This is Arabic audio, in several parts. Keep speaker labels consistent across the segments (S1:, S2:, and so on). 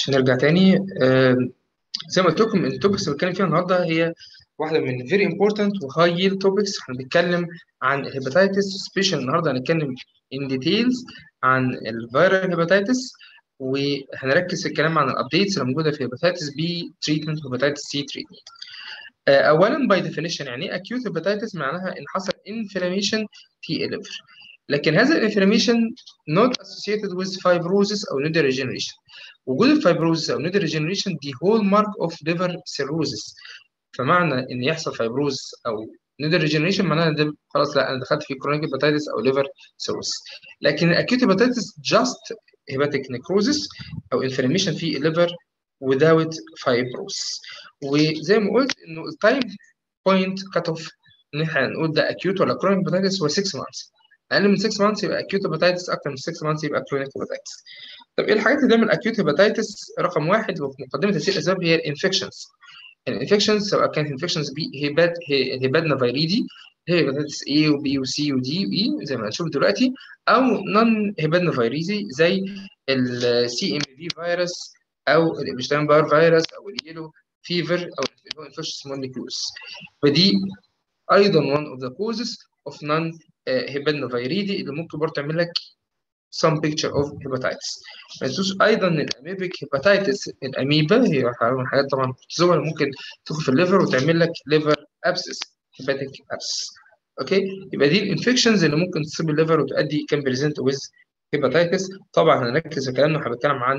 S1: نرجع تاني. زي ما قلت لكم التوبكس اللي بتكلم فيها النهارده هي واحده من very important وهاي yield topics. احنا بنتكلم عن الهيباتيتس سبيشال. النهارده هنتكلم in details عن الفيرال هيباتيتس، وهنركز في الكلام عن الابديتس اللي موجوده في هيباتيتس بي تريتمنت وهيباتيتس سي تريتمنت. اولا باي ديفينيشن يعني ايه acute hepatitis؟ معناها ان حصل inflammation في الليفر، لكن هذا الانفلاميشن not associated with fibrosis او nodal regeneration. وجود الفايبروزس او nodal regeneration دي hallmark of liver cirrhosis. فمعنى ان يحصل فايبروزس او nodal regeneration معناها ده خلاص، لا انا دخلت في chronic hepatitis او liver cirrhosis. لكن acute hepatitis just hepatic necrosis او inflammation في الليفر without fibrosis. وزي ما قلت انه التايم بوينت كات اوف ان احنا نقول ده acute ولا chronic hepatitis هو 6 months. اقل من 6 months يبقى acute hepatitis، اكتر من 6 months يبقى chronic hepatitis. طب ايه الحاجات اللي بتعمل acute hepatitis؟ رقم واحد وفي مقدمه هذه الاسباب هي الانفكشنز. الانفكشنز سواء كانت انفكشنز هيباتنا فيريدي، هي هيباتيتس A وبي وسي ودي وإي زي ما هنشوف دلوقتي، او نون هيباتنا فيريزي زي السي ام في فيروس او الابشتاين بار فيروس او اليلو فيفر او الانفكشن مونيكيولز. فدي ايضا one of the causes of non هيباتوفيريدي اللي ممكن برضه تعمل لك some picture of hepatitis. ما تنسوش ايضا ان الاميبيك هيباتيتس، الاميبا هي حاجات طبعا بروتوزوا اللي ممكن تدخل في الليفر وتعمل لك ليفر ابسس، هيباتيك ابسس. اوكي، يبقى دي الانفكشنز اللي ممكن تصيب الليفر وتؤدي كان بريزنت ويز هيباتيتس. طبعا هنركز في كلامنا هنتكلم عن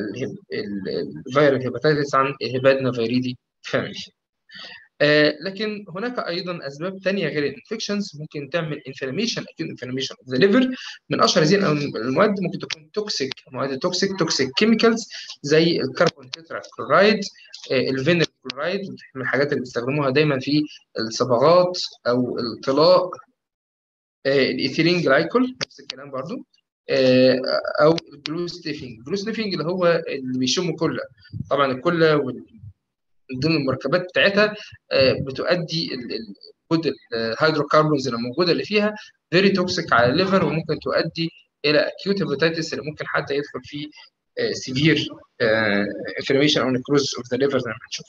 S1: الفيرال هيباتيتس، عن الهيباتنا فيريدي فاميلي. لكن هناك ايضا اسباب ثانيه غير الانفكشنز ممكن تعمل انفلاميشن، اكيد انفلاميشن اوف ذا ليفر. من اشهر هذه المواد ممكن تكون توكسيك، مواد توكسيك كيميكالز زي الكربون تترا كلورايد، الفينيل كلورايد، من الحاجات اللي بيستخدموها دايما في الصبغات او الطلاء. الايثيلين جلايكول نفس الكلام برضو. او الجلو سنيفنج اللي هو اللي بيشم كله. طبعا الكله من ضمن المركبات بتاعتها بتؤدي وجود الهيدروكربونز اللي موجوده اللي فيها فيري توكسيك على الليفر، وممكن تؤدي الى اكيوت هيباتيتس اللي ممكن حتى يدخل في سيفير انفلاميشن او نكروز اوف ذا ليفر زي ما هنشوف.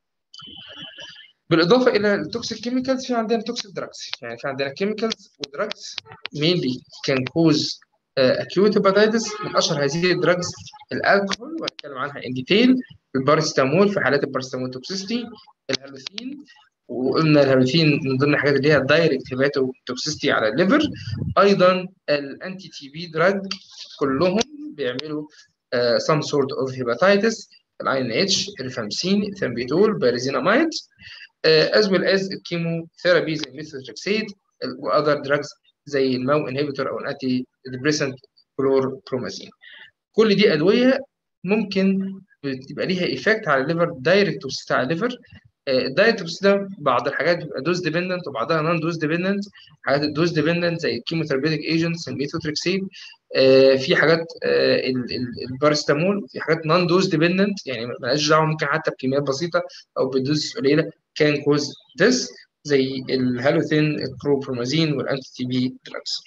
S1: بالاضافه الى التوكسيك كيميكالز في عندنا توكسيك دراجز، يعني في عندنا كيميكالز ودراجز mainly can cause acute hepatitis. من اشهر هذه الدراجز الالكحول وهنتكلم عنها ان ديتيل، البارستامول في حالات البارستامول توكسيستي، الهالوثين، وقلنا الهالوثين من ضمن الحاجات اللي هي دايركت هيباتو توكسيستي على الليفر. ايضا الانتي تي بي دراج كلهم بيعملوا some sort of hepatitis، الاي ان اتش، الريفامسين، الثامبيتول، باريزيناميد، as well as الكيموثيرابي زي ميثوتريكسيد واذر دراجز زي الماو انهبيتور او الانتي ديبريسنت كلوربرومازين. كل دي ادويه ممكن بتبقى ليها ايفكت على الليفر، دايركت توكسيتي على الليفر. الدايركت توكسيتي بعض الحاجات بتبقى دوز ديبندنت وبعضها نون دوز ديبندنت. حاجات الدوز ديبندنت زي الكيموثيرابيوتيك ايجنتس، الميثوتريكسيد. في حاجات البارستامول، في حاجات نون دوز ديبندنت يعني مالهاش دعوه، ممكن حتى بكميات بسيطه او بدوز قليله كان كوز ذس زي الهالوثين، الكروبرومازين، والانتي تي بي دراجز.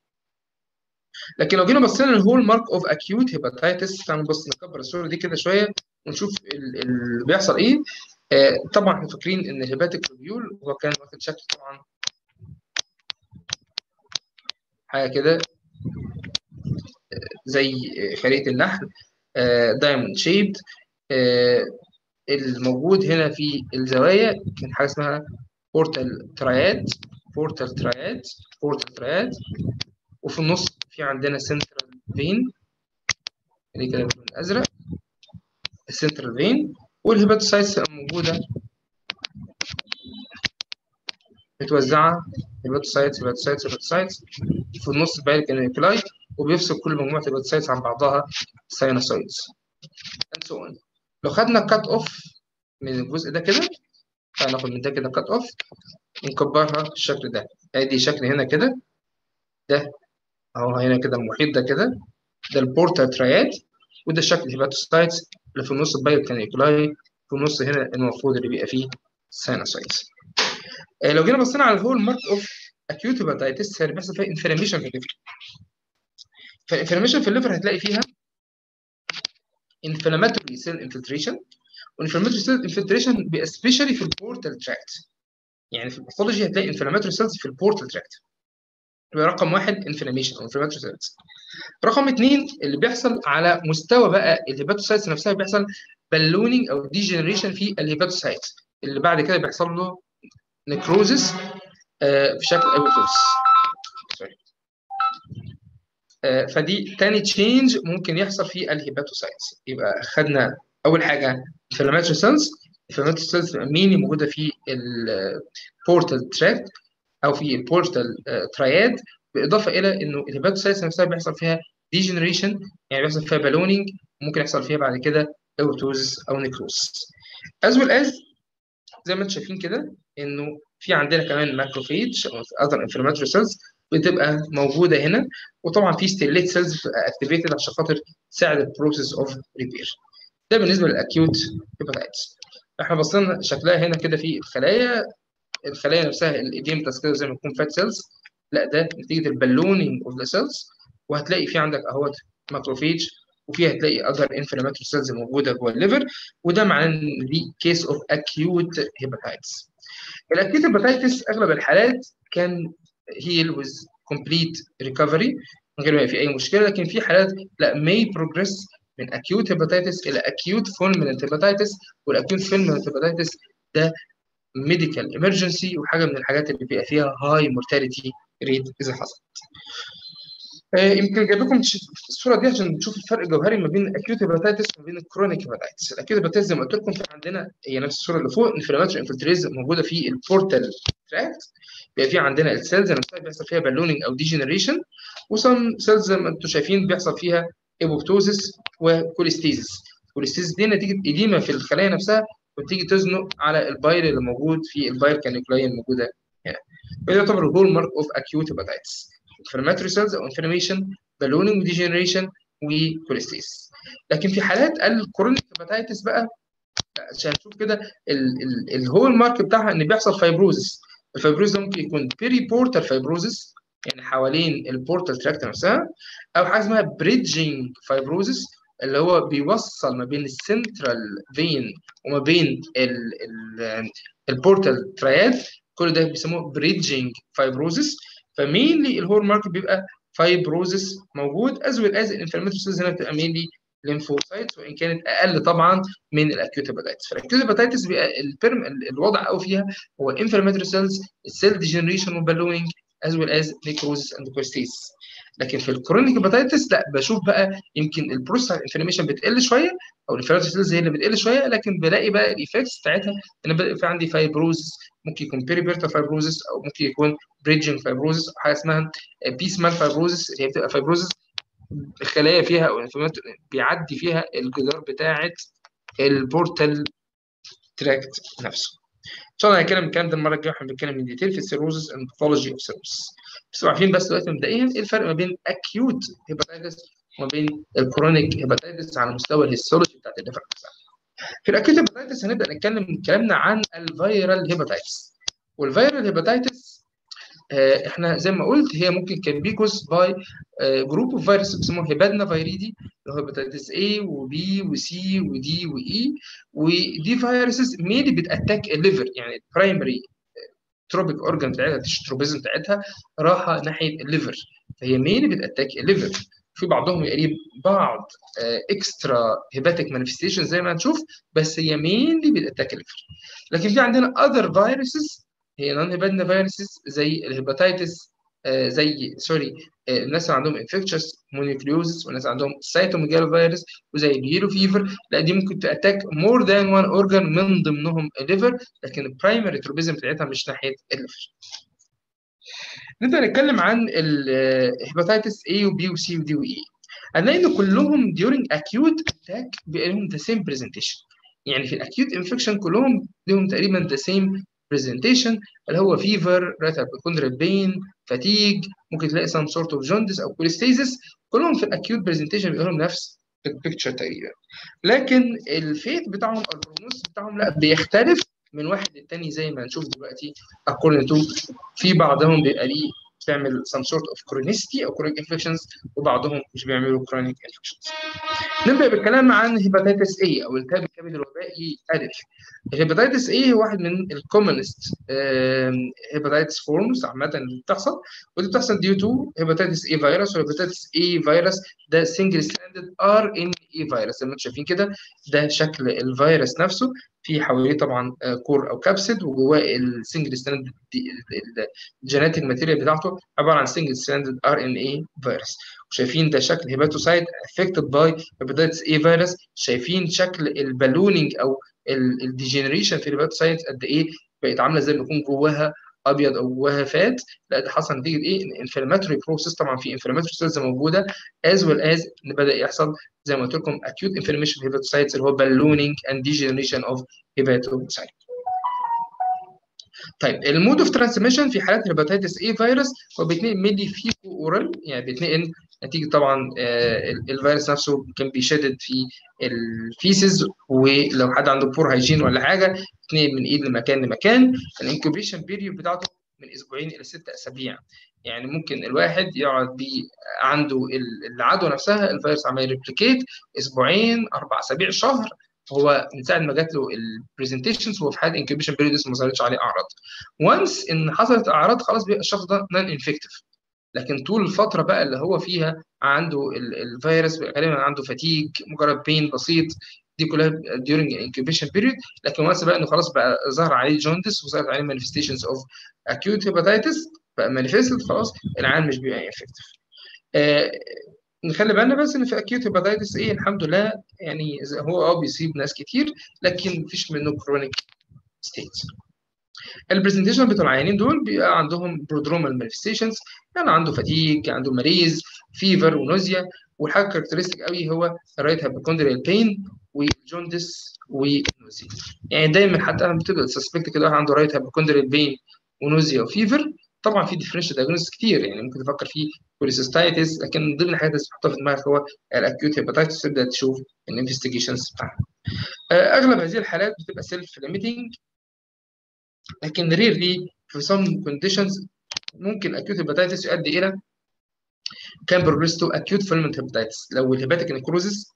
S1: لكن لو جينا بصينا للهول مارك اوف اكيوت هيباتيتس، تعالوا نبص نكبر الصوره دي كده شويه ونشوف اللي بيحصل ايه. طبعا احنا فاكرين ان الهيباتيك لوبيول هو كان واخد شكل طبعا حاجه كده زي خليه النحل، دايموند شيبد. الموجود هنا في الزوايا كان حاجه اسمها بورتال تراياد، وفي النص في عندنا سنترال فين اللي كده باللون الازرق، السنترال فين، والهيباتوسايتس موجوده متوزعه، هيباتوسايتس في النص باقي الكانيكولاي، وبيفصل كل مجموعه هيباتوسايتس عن بعضها ساينوسايتس and so on. لو خدنا كات اوف من الجزء ده كده، هناخد من ده كده كات اوف ونكبرها بالشكل ده. ادي شكل هنا كده، ده اهو هنا كده المحيط ده كده، ده البورتال تراياد، وده شكل الهيباتوسايتس اللي في النص البايو كانيكولاي، في النص هنا المفروض اللي بيبقى فيه ساينوسايتس. لو جينا بصينا على الهول مارك اوف اكيوت هيباتيتس اللي بيحصل فيها انفلاميشن في الليفر. فالانفلاميشن في الليفر هتلاقي فيها inflammatory cell infiltration. والانفلاماتوري سيل انفلتريشن سبيشالي في البورتال تراكت. يعني في الباثولوجي هتلاقي انفلاماتوري سيلز في البورتال تراكت. يبقى رقم واحد انفلاميشن او انفلاماتوري سيلز. رقم اثنين اللي بيحصل على مستوى بقى الهيباتوسايتس نفسها، بيحصل بالونينج او ديجنريشن في الهيباتوسايتس اللي بعد كده بيحصل له نكروزس في شكل ابيتوس. فدي تاني تشينج ممكن يحصل في الهيباتوسايتس. يبقى خدنا اول حاجه انفلاماتوري سيلز. الانفلاماتوري سيلز مينلي موجوده في البورتال تراكت او في البورتال تراياد، بالاضافه الى انه الهيباتوسايتس نفسها بيحصل فيها ديجنريشن، يعني بيحصل فيها بالونينج، ممكن يحصل فيها بعد كده اوتوز او نيكروز. از ويل از زي ما انتم شايفين كده انه في عندنا كمان ماكروفيج او اذر انفلاماتوري سيلز بتبقى موجوده هنا، وطبعا في ستيليت سيلز اكتيفيتد عشان خاطر تساعد البروسيس اوف ريبير. ده بالنسبه للاكيوت هيباتايتس. احنا بصينا شكلها هنا كده في الخلايا نفسها الايديمتاس كده زي ما يكون فات سيلز، لا ده نتيجه البالونينج اوف ذا سيلز. وهتلاقي في عندك اهوت ماكروفيج، وفيها هتلاقي اذر انفلاماتوري سيلز موجوده جوه الليفر، وده معناه ان دي كيس اوف اكيوت هيباتايتس. الاكيوت هيباتايتس اغلب الحالات كان هيل ويز كومبليت ريكفري من غير ما يبقى في اي مشكله، لكن في حالات لا may progress من acute hepatitis الى acute fulminant hepatitis. والاكيوت fulminant hepatitis ده medical emergency وحاجه من الحاجات اللي بيبقى فيها high mortality rate اذا حصلت. يمكن جايب لكم الصوره دي عشان نشوف الفرق الجوهري ما بين الاكيوت هيباتايتس وما بين الكرونيك هيباتايتس. الاكيوت هيباتايتس زي ما قلت لكم في عندنا هي نفس الصوره اللي فوق، انفلاماتوري انفلتريز موجوده في البورتال تراكت، بيبقى في عندنا السيلز نفسها بيحصل فيها بالونينج او ديجنريشن، وسم سيلز زي ما انتم شايفين بيحصل فيها ايبوبتوزيس وكوليستيزيس. الكوليستيزيس دي نتيجه اديمه في الخلايا نفسها وتيجي تزنق على البايل اللي موجود في البايل كانيكولاي الموجوده هنا. وده يعتبر الهول مارك اوف اكيوت هيباتايتس. inflammatory cells او inflammation، ballooning degeneration وكوليستيز. لكن في حالات الكرونيك هيباتايتس بقى عشان نشوف كده الهول مارك بتاعها ان بيحصل فايبروزس. الفايبروزس ده ممكن يكون بيري بورتال فايبروزس يعني حوالين البورتال تراكت نفسها، او حاجه اسمها بريدجنج فايبروزس اللي هو بيوصل ما بين السنترال فين وما بين البورتال تراياد. كل ده بيسموه بريدجنج فايبروزس. فمينلي الهول مارك بيبقى فايبروزس موجود، از ويل از الانفلاماتوري سيلز هنا بتبقى مينلي ليمفوسايتس، وان كانت اقل طبعا من الاكيوت هيباتايتس. فالاكيوت هيباتايتس بيبقى الوضع قوي فيها هو الانفلاماتوري سيلز، السيل ديجنريشن وبالونينج از ويل از نيكروزس اند كوستيز. لكن في الكرونيك هيباتايتس لا، بشوف بقى يمكن البروسيس الانفلاميشن بتقل شويه او الانفلاماتوري سيلز هي اللي بتقل شويه، لكن بلاقي بقى الايفكتس بتاعتها ان بقى في عندي فايبروزس، ممكن يكون بيريبيرتا فايبروزس او ممكن يكون بريدجنج فايبروزس او حاجه اسمها بيسمال فايبروزس اللي هي بتبقى فايبروزس الخلايا فيها او بيعدي فيها الجدار بتاعه البورتال تراكت نفسه. ان شاء الله هنتكلم الكلام ده المره الجايه، احنا بنتكلم من ديتيل في السيروزس اند باثولوجي اوف سيروزس. بس عارفين بس دلوقتي مبدئيا ايه الفرق ما بين اكيوت هيباتايتس وما بين الكرونيك هيباتايتس على مستوى الهيستولوجي بتاعت الليفر نفسها. في الاكيوت هيباتايتس هنبدا نتكلم كلامنا عن الفيرال هيباتايتس. والفيرال هيباتايتس احنا زي ما قلت هي ممكن كان بي كوز باي جروب اوف فيروس بيسموه هيبادنا فيريدي اللي هو هيباتيتس A وبي وسي ودي واي. ودي فيروسز مينلي بتاتاك الليفر، يعني البرايمري تروبيك اورجان بتاعتها التروبيزم بتاعتها راحه ناحيه الليفر، فهي مينلي بتاتاك الليفر. في بعضهم يقريب بعض اكسترا هيباتيك مانيفستيشن زي ما هنشوف، بس هي مينلي بتاتاك الليفر. لكن في عندنا اذر فيروسز هي نون هيباتنا فيروسز زي الهيباتيتس الناس اللي عندهم انفكشس مونيكليوزس والناس اللي عندهم سايتوميجالو فيروس وزي اليلو فيفر، لا دي ممكن تاتاك مور ذان وان اورجان من ضمنهم الليفر، لكن البرايمري تروبيزم بتاعتها مش ناحيه الليفر. نبدا نتكلم عن الهيباتيتس A وبي وسي ودي واي. هنلاقي ان كلهم during acute attack بيبقى لهم the same presentation. يعني في الاكيوت انفكشن كلهم لهم تقريبا the same presentation اللي هو فيفر، رايت هايبوكوندريال بين، فاتيج، ممكن تلاقي some sort of jaundice او كوليستيزيس. كلهم في الاكيوت برزنتيشن بيبقى لهم نفس البيكتشر تقريبا، لكن الفيت بتاعهم او البروجنوز بتاعهم لا بيختلف من واحد للتاني زي ما هنشوف دلوقتي according to في بعضهم بيبقى ليه بتعمل some sort of chronicity او chronic infections، وبعضهم مش بيعملوا chronic infections. نبدأ بالكلام عن هيباتيتس A أو التهاب الكبد الوبائي ألف. الهيباتيتس A هو واحد من الكومنست هيباتيتس فورمز عامة اللي بتحصل، ودي بتحصل due to هيباتيتس A فيروس. والهيباتيتس A فيروس ده single stranded RNA فيروس زي ما انتم شايفين كده، ده شكل الفيروس نفسه، في حواليه طبعا كور او كابسيد، وجواه السنجل ستراند الجينيتيك ماتيريال بتاعته عباره عن سنجل ستراند RNA فيروس. وشايفين ده شكل هيباتوسايت افكتد باي هيباتيتس اي فيروس. شايفين شكل البالونينج او الديجنريشن في الهيباتوسايت قد ايه بقت عامله زي ما يكون جواها ابيض او جواها فات. لا ده حصل نتيجه ايه؟ الانفلاماتوري بروسيس، طبعا في انفلاماتوري سيلز موجوده از ويل از ان بدا يحصل زي ما قلت لكم acute inflammation في hepatocytes اللي هو ballooning and degeneration of hepatocyte. طيب المود اوف ترانسميشن في حالات الهيباتيتس اي فيروس هو بيتنقل ميدي فيكو اورال، يعني بيتنقل نتيجه طبعا الفيروس نفسه كان بيشدد في الفيسز، ولو حد عنده بور هايجين ولا حاجه بيتنقل من ايد لمكان لمكان. الانكوبيشن بيريود بتاعته من اسبوعين الى 6 اسابيع، يعني ممكن الواحد يقعد عنده العدوى نفسها الفيروس عمال يريبليكيت اسبوعين 4 اسابيع شهر. هو من ساعه ما جات له البرزنتيشنز هو في حاله انكيوبيشن بيريود لسه ما ظهرتش عليه اعراض. وانس ان حصلت اعراض خلاص بيبقى الشخص ده نون انفكتيف، لكن طول الفتره بقى اللي هو فيها عنده الفيروس غالبا عنده فتيج، مجرد بين بسيط، دي كلها during incubation period. لكن وانس بقى انه خلاص بقى ظهر عليه جوندس وظهرت عليه manifestations of acute hepatitis بقى manifested، خلاص العيان مش بيبقى انفكتيف. نخلي بالنا بس ان في اكيوت هيباتيتس ايه الحمد لله يعني هو بيصيب ناس كتير لكن مفيش منه كرونيك ستيتس. البرزنتيشن بتوع العيانين دول بيبقى عندهم برودرومال مانيفستيشنز، يعني عنده فتيج، عنده مريض، فيفر ونوزيا، والحاجه كاركترستيك قوي هو الرايت هايبوكوندريال بين وجوندس ونوزيا. يعني دايما حتى لما بتبدا تسسبكت كده واحد عنده رايت هايبوكوندريال بين ونوزيا وفيفر، طبعا في ديفرنشال دايجنوستس كتير، يعني ممكن تفكر في كوليسيستايتس، لكن من ضمن الحاجات اللي تحطها في دماغك هو الاكيوت هيباتيتس، تبدا تشوف الانفستيجيشنز بتاعها. اغلب هذه الحالات بتبقى سيلف ليميتنج، لكن ريرلي في some conditions ممكن acute hepatitis يؤدي الى can progress to acute fulminant hepatitis. لو الهيباتيك نيكروزيس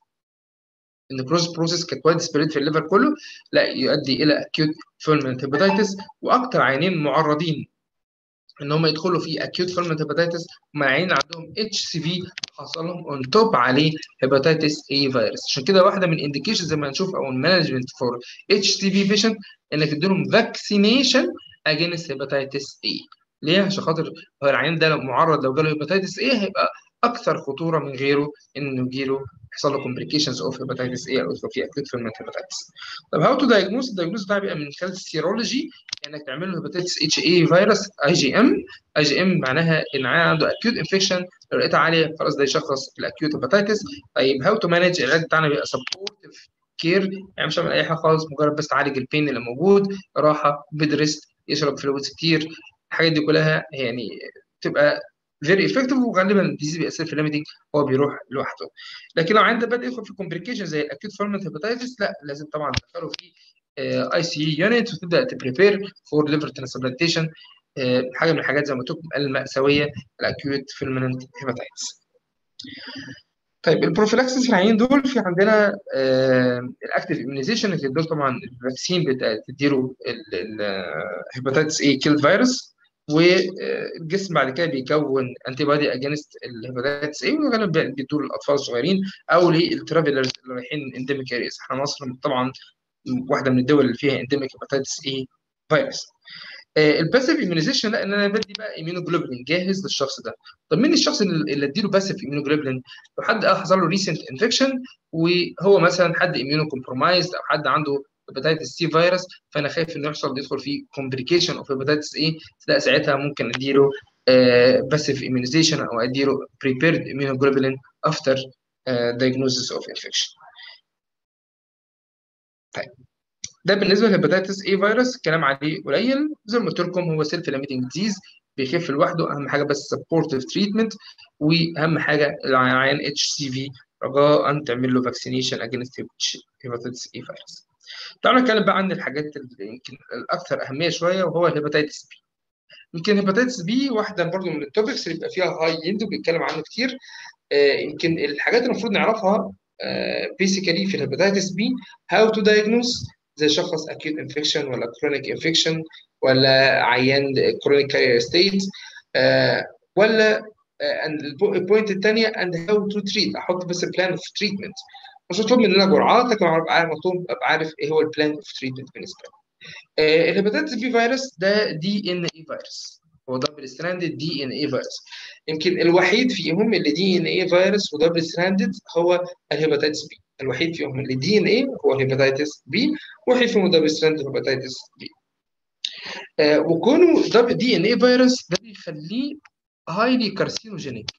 S1: بروسيس كانت وايد سبريد في الليفر كله، لا يؤدي الى acute fulminant hepatitis. واكثر عيانين معرضين ان هم يدخلوا في acute fulminant hepatitis هم عيانين عندهم HCV حصل لهم اون توب عليه هيباتيتس اي فيروس. عشان كده واحده من الانديكيشن زي ما هنشوف او المانجمنت فور HCV بيشنت انك تديلهم فاكسينيشن اجينست هيباتيتس اي. ليه؟ عشان خاطر هو العيان ده لو معرض لو جاله هيباتيتس اي هيبقى اكثر خطوره من غيره انه يجيله يحصل له كومبليكيشنز اوف هيباتيتس اي او يدخل في اكيوت فيرمنت هيباتيتس. طب هاو تو دايجنوز؟ الدايجنوز ده بيبقى من خلال السيرولوجي، انك تعمل له هيباتيتس اتش اي فيروس IgM معناها ان العيان عنده اكيوت انفكشن، لو لقيتها عاليه خلاص ده يشخص الاكيوت هيباتيتس. طيب هاو تو مانج؟ العلاج بتاعنا بيبقى سبورتيف كير، يعني مش هعمل اي حاجه خالص، مجرد بس تعالج البين اللي موجود، راحه، بيد ريست، يشرب فلويدز كتير، الحاجات دي كلها يعني تبقى فيري افكتيف. وغالبا الديزيز بيبقى سيلف ليميتنج، هو بيروح لوحده. لكن لو عندك بدا يدخل في كومبليكيشن زي الاكيوت فورمنت هيباتيتس، لا لازم طبعا تدخله في ICU يونت وتبدا تبريبير فور ليفر ترانسبلانتيشن. حاجه من الحاجات زي ما قلت لكم المأساويه الاكيوت فورمنت هيباتيتس. طيب البروفيلاكسس في العيانين دول في عندنا الاكتيف اميونيزيشن اللي دول طبعا الفاكسين بتديله الهيباتيتس اي كيل فيروس، والجسم بعد كده بيكون انتي بادي اجينست الهيباتيتس اي، وغالبا بيدوا للاطفال الصغيرين او للترافلرز اللي رايحين انديميك ارياز. احنا مصر طبعا واحده من الدول اللي فيها انديميك هيباتيتس اي فيروس. الباسيف ايميونيزيشن لا ان انا بدي بقى ايميونوجلوبولين جاهز للشخص ده. طب مين الشخص اللي اديله باسيف ايميونوجلوبولين؟ لو حد حصل له ريسنت انفكشن وهو مثلا حد ايميونو كومبرومايزد او حد عنده هيباتيتس سي فيروس، فانا خايف انه يدخل فيه كومبليكيشن اوف هيباتيتس اي، لا ساعتها ممكن اديله باسيف ايميونيزيشن او اديله بريبيرد ايميونوجلوبولين افتر diagnosis اوف انفكشن. طيب ده بالنسبه للهيباتيتس اي فيروس، الكلام عليه قليل، زي ما قلت لكم هو سيلف ليميتنج ديزيز بيخف لوحده، اهم حاجه بس سبورتيف تريتمنت، واهم حاجه العيان HCV رجاء ان تعمل له فاكسينيشن اجينست هيباتيتس اي فيروس. تعالوا نتكلم بقى عن الحاجات اللي يمكن الاكثر اهميه شويه وهو الهيباتيتس بي. يمكن هيباتيتس بي واحده برضو من التوبكس اللي بيبقى فيها هاي يلد وبيتكلم عنه كتير. يمكن الحاجات اللي المفروض نعرفها بيسيكالي في الهيباتيتس بي، هاو تو دايجنوز، زي شخص اكيوت انفكشن ولا كرونيك انفكشن ولا عيان كرونيك كارير ستيت، ولا البوينت الثانيه اند هاو تو تريت، احط بس بلان اوف تريتمنت. مش مطلوب مننا جرعات، لكن مطلوب ابقى عارف ايه هو البلان اوف تريتمنت بالنسبه لي. الهيباتيتس بي فيروس ده دي ان اي فيروس، هو دبل ستراندد دي ان اي فيروس. يمكن الوحيد فيهم اللي دي ان اي فيروس ودبل ستراندد هو الهيباتيتس بي، الوحيد فيهم اللي دي ان اي هو الهيباتيتس بي، والوحيد فيهم دبل ستراندد هيباتيتس بي. وكونه دبل دي ان اي فيروس ده بيخليه هايلي كارسينوجينيك،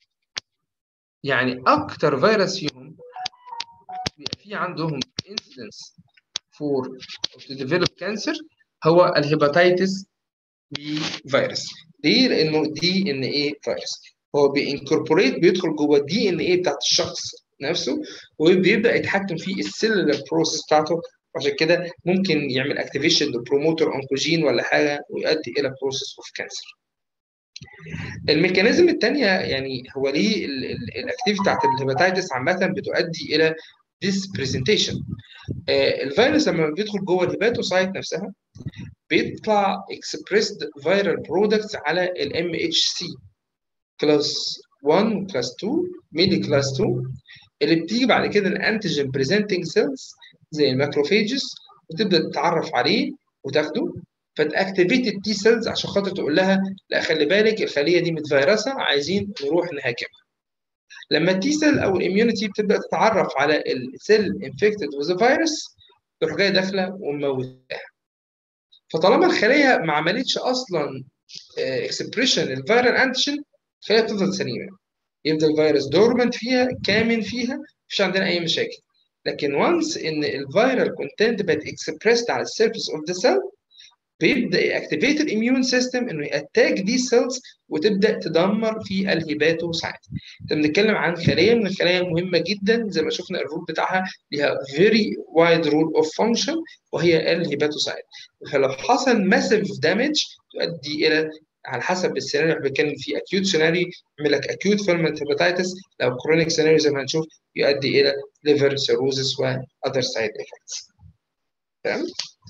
S1: يعني اكتر فيروس فيهم بيبقى فيه عندهم انسيدنس فور to develop cancer هو الهيباتيتس بي فيروس. ليه؟ لانه دي ان ايه فيروس، هو بينكوربوريت، بيدخل جوه الدي ان ايه بتاعت الشخص نفسه، وبيبدا يتحكم في السيلولار بروسيس بتاعته، عشان كده ممكن يعمل اكتيفيشن لبروموتر اونكوجين ولا حاجه ويؤدي الى بروسيس اوف كانسر. الميكانيزم الثانيه يعني هو ليه الاكتيفيتي بتاعت الهيباتيتس عامه بتؤدي الى ديس برزنتيشن. الفيروس لما بيدخل جوه الهيباتوسايت نفسها بيطلع expressed viral products على ال MHC كلاس 1 وكلاس 2 ميلي كلاس 2، اللي بتيجي بعد كده الانتيجين بريزنتنج سيلز زي الماكروفيجز، وتبدا تتعرف عليه وتاخده، فتاكتيفيت التي سيلز عشان خاطر تقول لها لا خلي بالك الخليه دي متفيرسه عايزين نروح نهاجمها. لما التي سيل او الاميونيتي بتبدا تتعرف على السيل انفكتد وذ فيروس، تروح جايه داخله وموتاها. فطالما الخليه ما عملتش اصلا اكسبريشن الفيرال انتيجين، الخليه بتفضل سليمه، يفضل الفيروس دورمنت فيها كامن فيها، مفيش عندنا اي مشاكل. لكن وانس ان الفيرال كونتنت بقت اكسبريسد على السيرفيس اوف ذا سيل، بيبدا ياكتيفيت الاميون سيستم انه ياتاك دي سيلز وتبدا تدمر في الهيباتوسايت. انت بنتكلم عن خليه من الخلايا المهمه جدا، زي ما شفنا الرول بتاعها ليها فيري وايد رول اوف فانكشن، وهي الهيباتوسايت. فلو حصل ماسيف دامج تؤدي الى، على حسب السيناريو اللي بنتكلم فيه، اكيوت سيناريو يعمل لك اكيوت فيرمنت هيباتيتس، لو كرونيك سيناريو زي ما هنشوف يؤدي الى ليفر سيروزس واذر سايد افكتس. تمام؟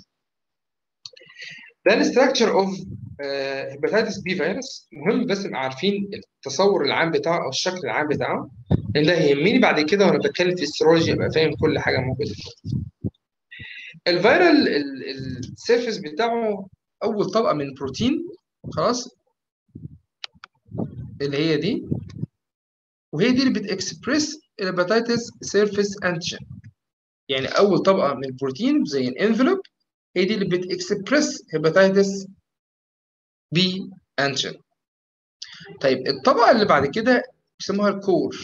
S1: ده الاستراكشر اوف هيباتيتس بي فيروس. مهم بس نبقى عارفين التصور العام بتاعه او الشكل العام بتاعه، لان ده يهمني بعد كده وانا بتكلم في السيرولوجي ابقى فاهم كل حاجه موجوده فيه. الفيرال السيرفيس بتاعه اول طبقه من البروتين، خلاص، اللي هي دي، وهي دي اللي بتكسبريس الهيباتيتس سيرفيس انتيجين. يعني اول طبقه من البروتين زي الانفلوب هي دي اللي بتكسبريس هيباتيتس بي انتيجين. طيب الطبقه اللي بعد كده بيسموها الكور،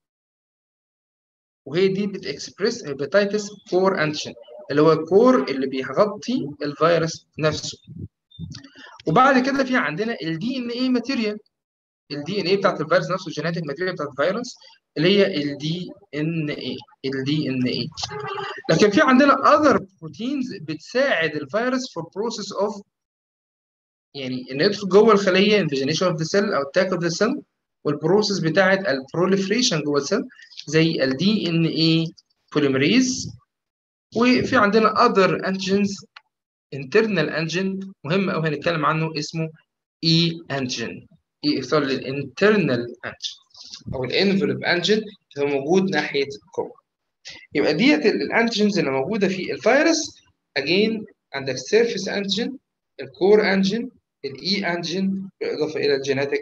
S1: وهي دي بتكسبريس هيباتيتس كور انتيجين، اللي هو الكور اللي بيغطي الفيروس نفسه. وبعد كده في عندنا الدي ان اي ماتيريال، الدي ان اي بتاعت الفيروس نفسه، الجينيتك ماتيريال بتاعت الفيروس اللي هي الدي ان اي، الدي ان اي. لكن في عندنا other proteins بتساعد الفيروس في process of، يعني ان يدخل جوه الخليه invagination of the cell او attack of the cell، والبروسيس بتاعت البروليفريشن جوه السيل زي الدي ان اي بوليمريز. وفي عندنا other antigens internal antigen مهم قوي هنتكلم عنه اسمه اي انتيجين، اي اختصار للانترنال انتيجين او الانفلوب انتيجين اللي هو موجود ناحيه الكور. يبقى ديت الانتيجنز اللي موجوده في الفيروس. اجين عندك سيرفيس انتيجين، الكور انتيجين، الاي انتيجين، بالاضافه الى الجينيتك.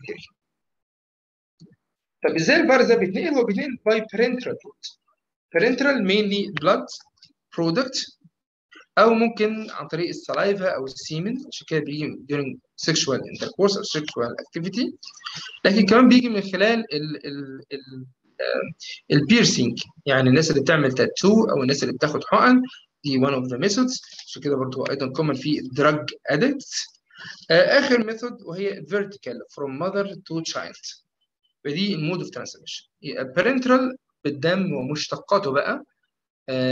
S1: طب ازاي الفيروس ده بيتنقل؟ هو بيتنقل باي بارنترال روت، بارنترال مينلي بلاد برودكت، او ممكن عن طريق السلايفا او السيمن، عشان كده بيجي during sexual intercourse او sexual activity. لكن كمان بيجي من خلال البيرسينج، يعني الناس اللي بتعمل تاتو او الناس اللي بتاخد حقن، دي one of the methods، عشان كده برضه ايضا common في drug addicts. اخر ميثود وهي vertical from mother to child، ودي المود اوف ترانسميشن. parenteral بالدم ومشتقاته بقى،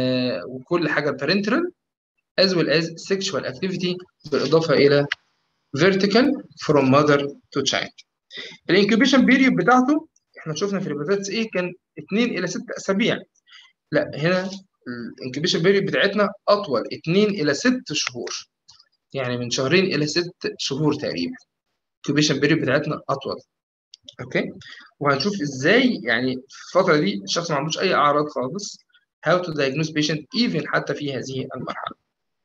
S1: وكل حاجه parenteral as well as sexual activity بالاضافه الى vertical from mother to child. الانكيوبيشن بيريود بتاعته احنا شفنا في الهيباتيتس ايه كان 2 الى 6 اسابيع. لا هنا الانكيوبيشن بيريود بتاعتنا اطول 2 الى 6 شهور، يعني من شهرين الى 6 شهور تقريبا. الانكيوبيشن بيريود بتاعتنا اطول. اوكي، وهنشوف ازاي يعني في الفتره دي الشخص ما عندوش اي اعراض خالص how to diagnose patient even حتى في هذه المرحله.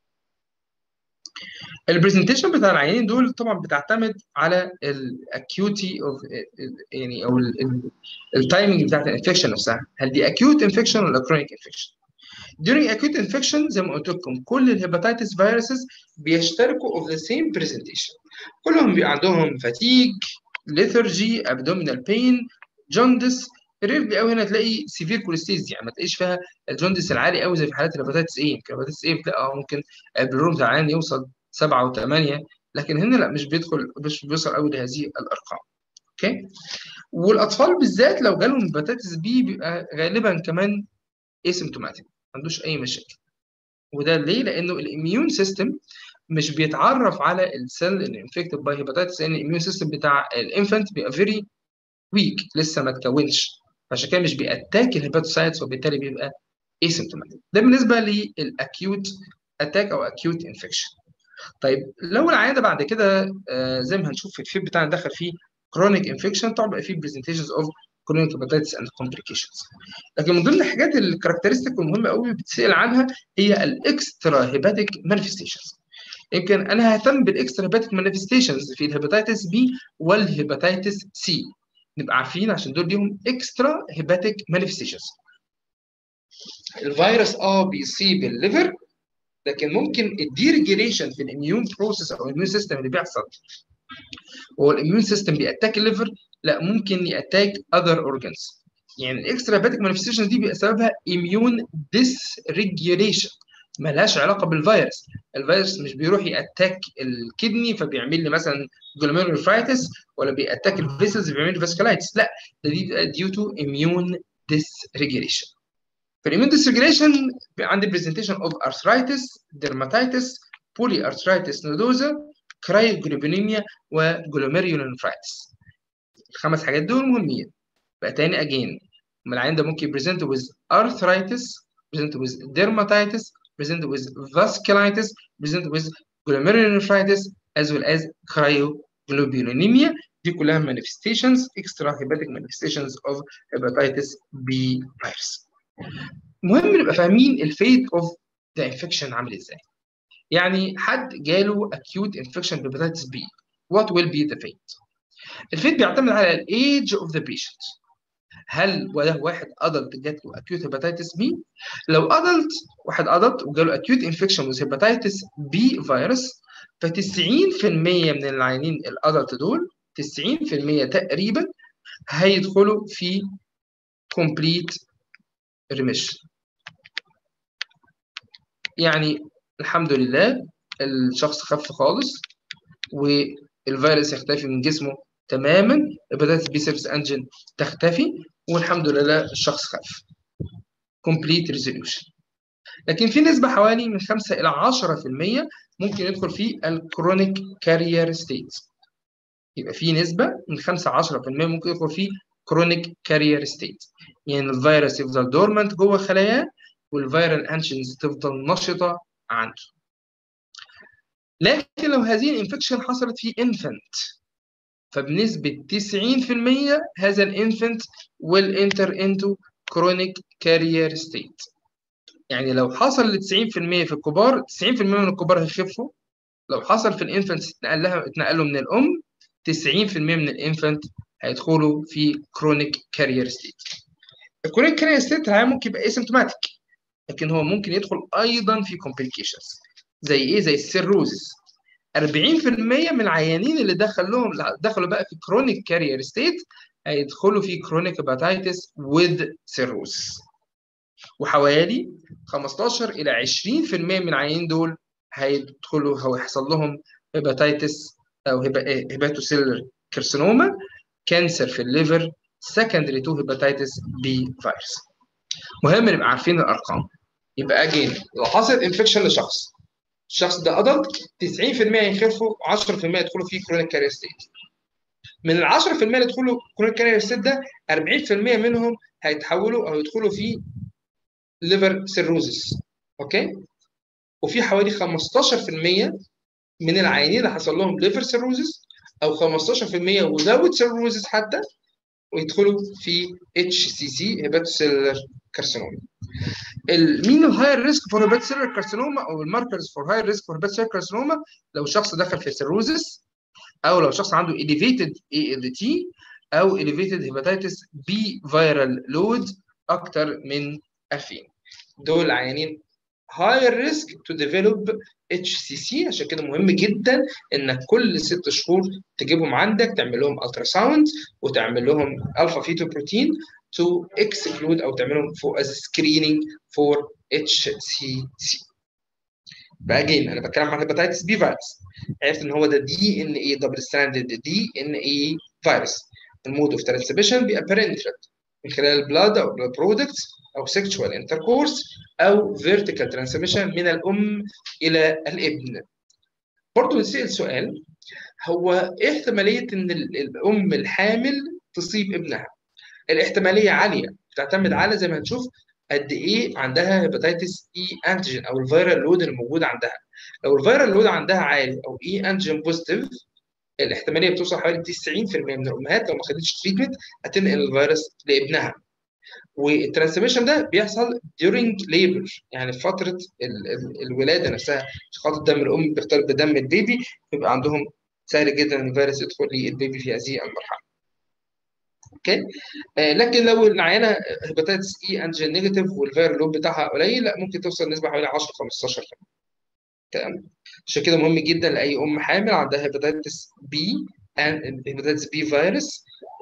S1: البرزنتيشن بتاع العيانين دول طبعا بتعتمد على الاكيوتي اوف يعني او التايمنج بتاعت الانفكشن نفسها، هل دي اكيوت انفكشن ولا كرونيك انفكشن. during acute infection زي ما قلت لكم كل الهيباتيتس فيروسز بيشتركوا of the same presentation، كلهم بيبقى عندهم فاتيج، lethargy، abdominal pain، جوندس. ريرلي قوي هنا تلاقي سيفير كوليستيز، يعني ما تلاقيش فيها الجوندس العالي قوي زي في حالات الهيباتيتس ايه. الهيباتيتس ايه بتلاقي ممكن البلورم بتاع العيان يوصل 7 و8، لكن هنا لا، مش بيوصل قوي لهذه الارقام. اوكي، والاطفال بالذات لو جالهم هيباتيتس بي بيبقى غالبا كمان اسيمتوماتيك، ما عندوش اي مشاكل. وده ليه؟ لانه الاميون سيستم مش بيتعرف على السيل اللي انفكتد باي هيباتيتس، لان الاميون سيستم بتاع الانفانت بيبقى فيري ويك، لسه ما اتكونش، فعشان كده مش بيأتاك الهيباتوسايتس، وبالتالي بيبقى اسيمتوماتيك. ده بالنسبه للاكيوت اتاك او اكيوت انفكشن. طيب لو العيان ده بعد كده زي ما هنشوف في الفيد بتاعنا دخل فيه كرونيك انفكشن، طبعا بيبقى فيه برزنتيشنز اوف كرونيك هيباتيتس اند كومبليكيشنز. لكن من ضمن الحاجات الكاركترستيك والمهمه قوي بتسال عنها هي الاكسترا هيباتيك مانيفستيشنز. يمكن انا ههتم بالاكسترا هيباتيك مانيفستيشنز في الهيباتيتس بي والهيباتيتس سي، نبقى عارفين عشان دول ليهم اكسترا هيباتيك مانيفستيشنز. الفيروس بيصيب الليفر، لكن ممكن الديريجيليشن في الاميون بروسيس او الاميون سيستم اللي بيحصل وهو الاميون سيستم بيأتاك الليفر، لا ممكن يأتاك اذر اورجانز. يعني الاكسترا هيباتيك مانيفستيشنز دي بيبقى سببها اميون ديس ريجيوليشن، ملهاش علاقه بالفيروس. الفيروس مش بيروح يأتاك الكدني فبيعمل لي مثلا جلوميرولوفرايتس، ولا بيأتاك الفيسلز بيعمل لي فاسكولايتس، لا ده دي ديو تو اميون ديس ريجيوليشن. في الاميون ديس ريجيوليشن عندي برزنتيشن اوف ارثرايتس، ديرماتيتس، بولي ارثرايتس نودوزا، كرايوجلوبينيميا، وجلوميرولوفرايتس. الخمس حاجات دول مهمين. بقى تاني اجين العيان ده ممكن present with arthritis، present with dermatitis، present with vasculitis، present with glomerulonephritis as well as cryoglobulinemia. دي كلها manifestations extra hepatic manifestations of hepatitis B virus. مهم نبقى فاهمين الفيت اوف ذا انفكشن عامل ازاي. يعني حد جاله acute infection hepatitis B، what will be the fate؟ الفيت بيعتمد على الايج اوف ذا بيشنت. هل وده واحد ادلت جات له اكيوت هيباتيتس بي؟ لو ادلت، واحد ادلت وجاله اكيوت انفكشن وذ هيباتيتس بي فيروس، ف 90% من العيانين الادلت دول 90% تقريبا هيدخلوا في كومبليت ريميشن. يعني الحمد لله الشخص خف خالص والفيروس يختفي من جسمه تماما، هيباتيتس بي سيرفيس انجن تختفي، والحمد لله الشخص خف. complete resolution. لكن في نسبة حوالي من 5 إلى 10% ممكن يدخل في الكرونيك كارير ستيت. يبقى في نسبة من 5 10% ممكن يدخل في كرونيك كارير ستيت، يعني الفيروس يفضل دورمنت جوه خلاياه والفيرال انشنز تفضل نشطة عنده. لكن لو هذه الانفكشن حصلت في انفنت، فبنسبة 90% هذا الانفنت will enter into chronic carrier state. يعني لو حصل ل 90% في الكبار، 90% من الكبار هيخفوا. لو حصل في الانفنت اتنقلوا من الام، 90% من الانفنت هيدخلوا في كرونيك كارير ستيت. الكرونيك كارير ستيت ممكن يبقى اسيمتوماتيك، لكن هو ممكن يدخل ايضا في كومبليكيشنز. زي ايه؟ زي السيروزس. 40% من العيانين اللي دخلوا بقى في كرونيك كارير ستيت هيدخلوا في كرونيك هيباتيتس وذ سيروزس. وحوالي 15 إلى 20% من العيانين دول هيدخلوا أو هيحصل لهم هيباتيتس أو هيباتوسيلر كارسينوما، كانسر في الليفر secondary to hepatitis B virus. مهم نبقى عارفين الأرقام. يبقى أجين لو حصل انفكشن لشخص الشخص ده ادلت 90% يخفوا، 10% يدخلوا فيه كرونيك كارير ستيت. من ال 10% اللي يدخلوا كرونيك كارير ستيت ده 40% منهم هيتحولوا او يدخلوا فيه ليفر سيروزس. اوكي. وفي حوالي 15% من العيانين اللي حصل لهم ليفر سيروزس او 15% وزود سيروزس حتى، ويدخلوا في اتش سي سي هيباتوسيلر كارسينوما. مين الهاير ريسك فور هيباتوسيلر كارسينوما او الماركرز فور هاير ريسك فور هيباتوسيلر كارسينوما؟ لو شخص دخل في سيروزس، او لو شخص عنده elevated ALT او elevated hepatitis B viral load اكتر من 2000. دول عيانين higher risk to develop HCC. عشان كده مهم جدا انك كل 6 شهور تجيبهم عندك، تعمل لهم الترا ساوند وتعمل لهم الفا فيتو بروتين to exclude او تعملهم for as screening for HCC. باجين انا بتكلم عن هيباتيتس بي فيروس، عرفت ان هو ده دي ان اي دبل ستراندد دي ان اي فيروس. المود اوف ترانسميشن بيبقى بارنترال من خلال البلاد او البلاد برودكتس او سيكشوال انتركورس او فيرتيكال ترانسميشن من الام الى الابن. برضه نسال سؤال، هو ايه احتماليه ان الام الحامل تصيب ابنها؟ الاحتماليه عاليه، بتعتمد على زي ما هنشوف قد ايه عندها هيباتيتس اي انتيجين او الفيرال لود الموجود عندها. لو الفيرال لود عندها عالي او اي انتيجين بوزيتيف، الاحتماليه بتوصل حوالي 90% من الامهات لو ما خدتش تريتمنت هتنقل الفيروس لابنها. والترانسميشن ده بيحصل during labor، يعني في فتره الولاده نفسها، خاطر دم الام بيختلط بدم البيبي، بيبقى عندهم سهل جدا ان الفيروس يدخل للبيبي في هذه المرحله. اوكي. لكن لو العيانه هيباتيتس اي انجين نيجاتيف والفيرال لود بتاعها قليل، لا ممكن توصل نسبه حوالي 10 15. تمام. عشان كده مهم جدا لاي ام حامل عندها هيباتيتس بي هيباتيتس بي فيروس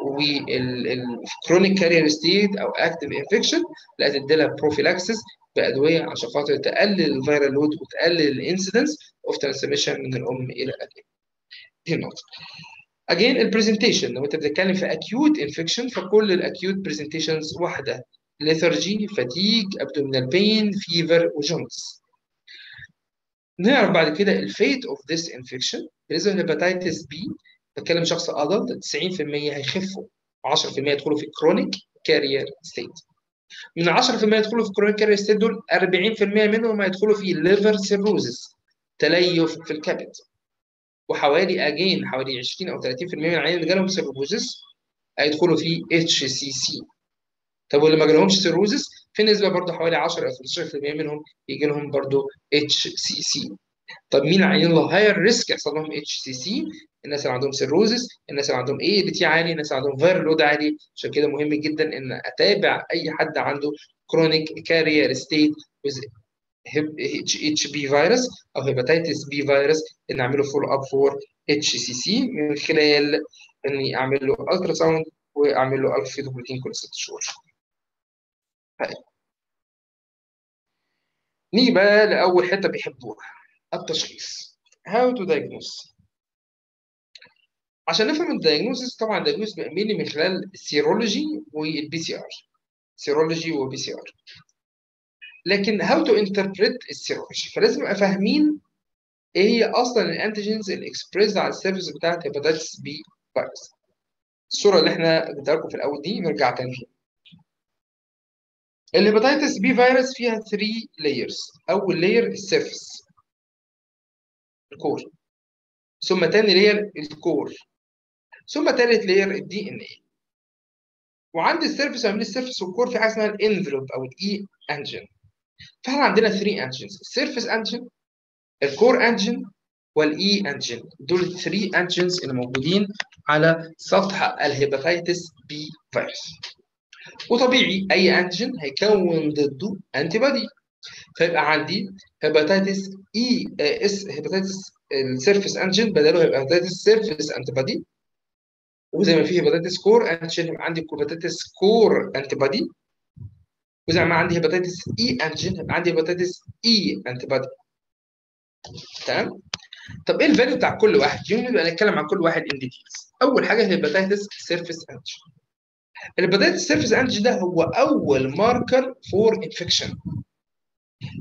S1: والكرونيك كارير ستيت او اكتيف انفكشن، لا تدي لها بروفيلاكسس بادويه عشان خاطر تقلل الفيرال لود وتقلل الانسيدنس اوف ترانسميشن من الام الى الابن. دي النقطه. Again البرزنتيشن، لو انت بتتكلم في acute infection فكل الاكيوت برزنتيشنز واحده: lethargy، fatigue، abdominal pain، fever وجونس. نعرف بعد كده الفيت اوف ذس انفكشن. بالنسبه للهيباتيتس بي بتكلم شخص ادلت 90% هيخفوا، 10% يدخلوا في كرونيك كارير ستيت. من 10% يدخلوا في كرونيك كارير ستيت دول 40% منهم هيدخلوا في ليفر سيروزس، تليف في الكبد. وحوالي حوالي 20 او 30% من العيانين اللي جالهم سيروزس هيدخلوا في اتش سي سي. طب واللي ما جالهمش سيروزس في نسبه برضه حوالي 10 او 15% منهم يجي لهم برضه اتش سي سي. طب مين العيانين اللي هاير ريسك يحصل لهم اتش سي سي؟ الناس اللي عندهم سيروزس، الناس اللي عندهم اي ال تي عالي، الناس اللي عندهم فيرال لود عالي. عشان كده مهم جدا ان اتابع اي حد عنده كرونيك كارير ستيت اتش بي فيروس او هيباتيتس بي فيروس، ان اعمله فول اب فور اتش سي سي من خلال اني اعمل له الترا ساوند واعمل له الفا فيتوبروتين كل 6 شهور. نيجي بقى لاول حته بيحبوها، التشخيص. How to diagnose. عشان نفهم الدايجنوستس، طبعا الدايجنوستس بيأمني من خلال السيرولوجي والبي سي ار. سيرولوجي وبي سي ار. لكن هاو تو انتربريت السيرولوجي، فلازم نبقى فاهمين ايه هي اصلا الانتيجينز اللي اكسبريس على السيرفيس بتاعت هيباتيتس بي فيروس. الصوره اللي احنا اديتها لكم في الاول دي نرجع تاني فيها. الهيباتيتس بي فيروس فيها 3 لايرز. اول لاير السيرفيس، الكور. ثم تاني لاير الكور. ثم تالت لاير الدي ان اي. وعند السيرفيس وعند السيرفيس والكور في حاجه اسمها الانفلوب او الاي انجن. فاحنا عندنا 3 انجنز: السيرفيس انجن، الكور انجن، والاي انجن. دول ال 3 انجنز اللي موجودين على سطح الهيباتيتس بي فيروس. وطبيعي اي انتيجين هيكون ضده انتي بودي، فيبقى عندي هيباتيتس اي اس هيباتيتس السيرفيس انتيجين بداله هيبقى هيباتيتس سيرفيس انتي بودي. وزي ما في هيباتيتس كور انتيجين يبقى عندي هيباتيتس كور انتي بودي. وزي ما عندي هيباتيتس اي انتيجين يبقى عندي هيباتيتس اي انتي بودي. تمام. طب ايه الفاليو بتاع كل واحد؟ يوم نبقى نتكلم عن كل واحد ان ديتيلز. اول حاجه هيباتيتس سيرفيس انتيجين. الهيباتيتس سيرفيس انتيجين ده هو اول ماركر فور انفكشن.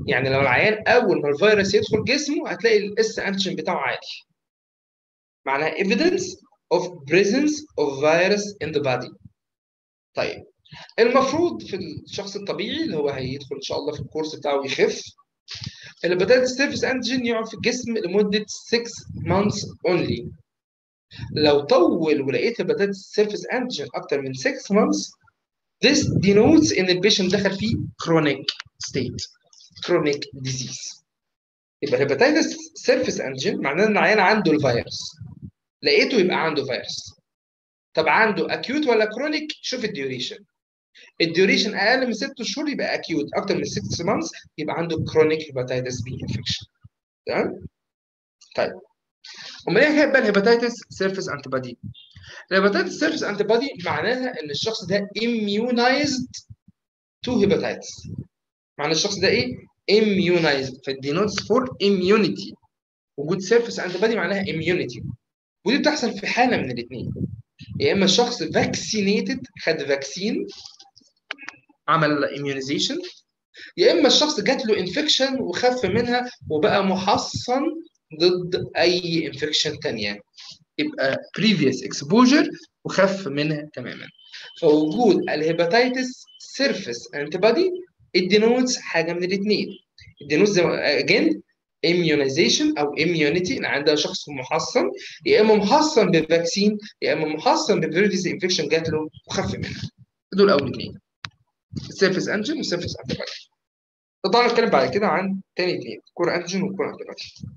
S1: يعني لو العيان اول ما الفيروس يدخل جسمه هتلاقي الاس انتيجين بتاعه عالي، معناها evidence of presence of virus in the body. طيب المفروض في الشخص الطبيعي اللي هو هيدخل ان شاء الله في الكورس بتاعه ويخف، الهيباتيتس سيرفيس انتيجين يقعد في الجسم لمده 6 months only. لو طول ولقيت هيباتيتس سيرفيس انتيجين اكتر من 6 months this denotes ان البيشنت دخل فيه chronic state chronic disease. يبقى الهيباتيتس سيرفيس انتيجين معناه ان العيان عنده الفيروس، لقيته يبقى عنده فيروس. طب عنده اكيوت ولا كرونيك؟ شوف الديوريشن. الديوريشن اقل من 6 شهور يبقى اكيوت، اكتر من 6 مانثs يبقى عنده كرونيك هيباتيتس بي انفكشن. تمام؟ طيب امال ايه هي بقى الهيباتيتس سيرفيس انتي بودي؟ الهيباتيتس سيرفيس انتي بودي معناها ان الشخص ده immunized to hepatitis. معنى الشخص ده ايه؟ immunized، فالدينوتس فور immunity. وجود سيرفيس انتي بودي معناها immunity، ودي بتحصل في حاله من الاثنين. يا اما الشخص فاكسينيتد، خد فاكسين عمل immunization، يا اما الشخص جات له انفكشن وخف منها وبقى محصن ضد اي انفكشن ثانيه، يبقى previous exposure وخف منها تماما. فوجود الهيباتيتس سيرفيس انتي بودي الدينوتس حاجه من الاثنين. الدينوتس زي اجين immunization او immunity ان عندها شخص محصن، يا اما محصن بفاكسين يا اما محصن ببريفيس انفكشن جات له وخف منها. دول اول اثنين، السيرفيس انجن والسيرفيس انتي بودي. طبعا نتكلم بعد كده عن تاني اثنين، كور انتيجين والكور انتي بودي.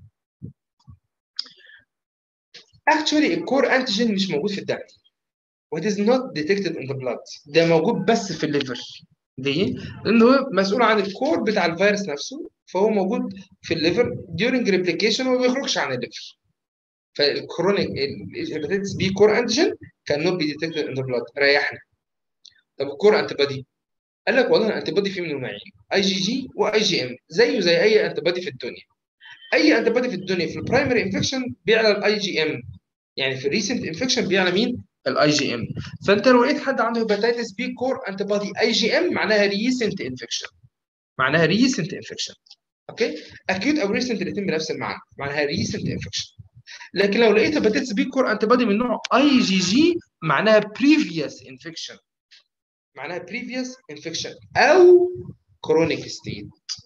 S1: اكشولي الكور انتيجين مش موجود في الدم، what is not detected in the blood. ده موجود بس في الليفر. ليه؟ لأنه هو مسؤول عن الكور بتاع الفيروس نفسه، فهو موجود في الليفر during replication وما بيخرجش عن الليفر. فالكرونيك الهيباتيتس بي كور انتيجين كان not be detected in the blood، ريحنا. طب الكور انتي بودي؟ قال لك والله الانتي بودي فيه من نوعين، اي جي جي واي جي ام، زيه زي اي انتي بودي في الدنيا. اي انتي بودي في الدنيا في البرايمري انفكشن بيعلى الاي جي ام، يعني في الريسنت انفكشن بيعلى مين؟ الاي جي ام. فانت لو لقيت حد عنده هيباتيتس بي كور انتي بودي اي جي ام معناها ريسنت انفكشن، معناها ريسنت انفكشن. اوكي؟ اكيوت او ريسنت الاثنين بنفس المعنى، معناها ريسنت انفكشن. لكن لو لقيت هيباتيتس بي كور انتي بودي من نوع اي جي جي معناها بريفيوس انفكشن، معناها بريفيوس انفكشن او كرونيك ستيت.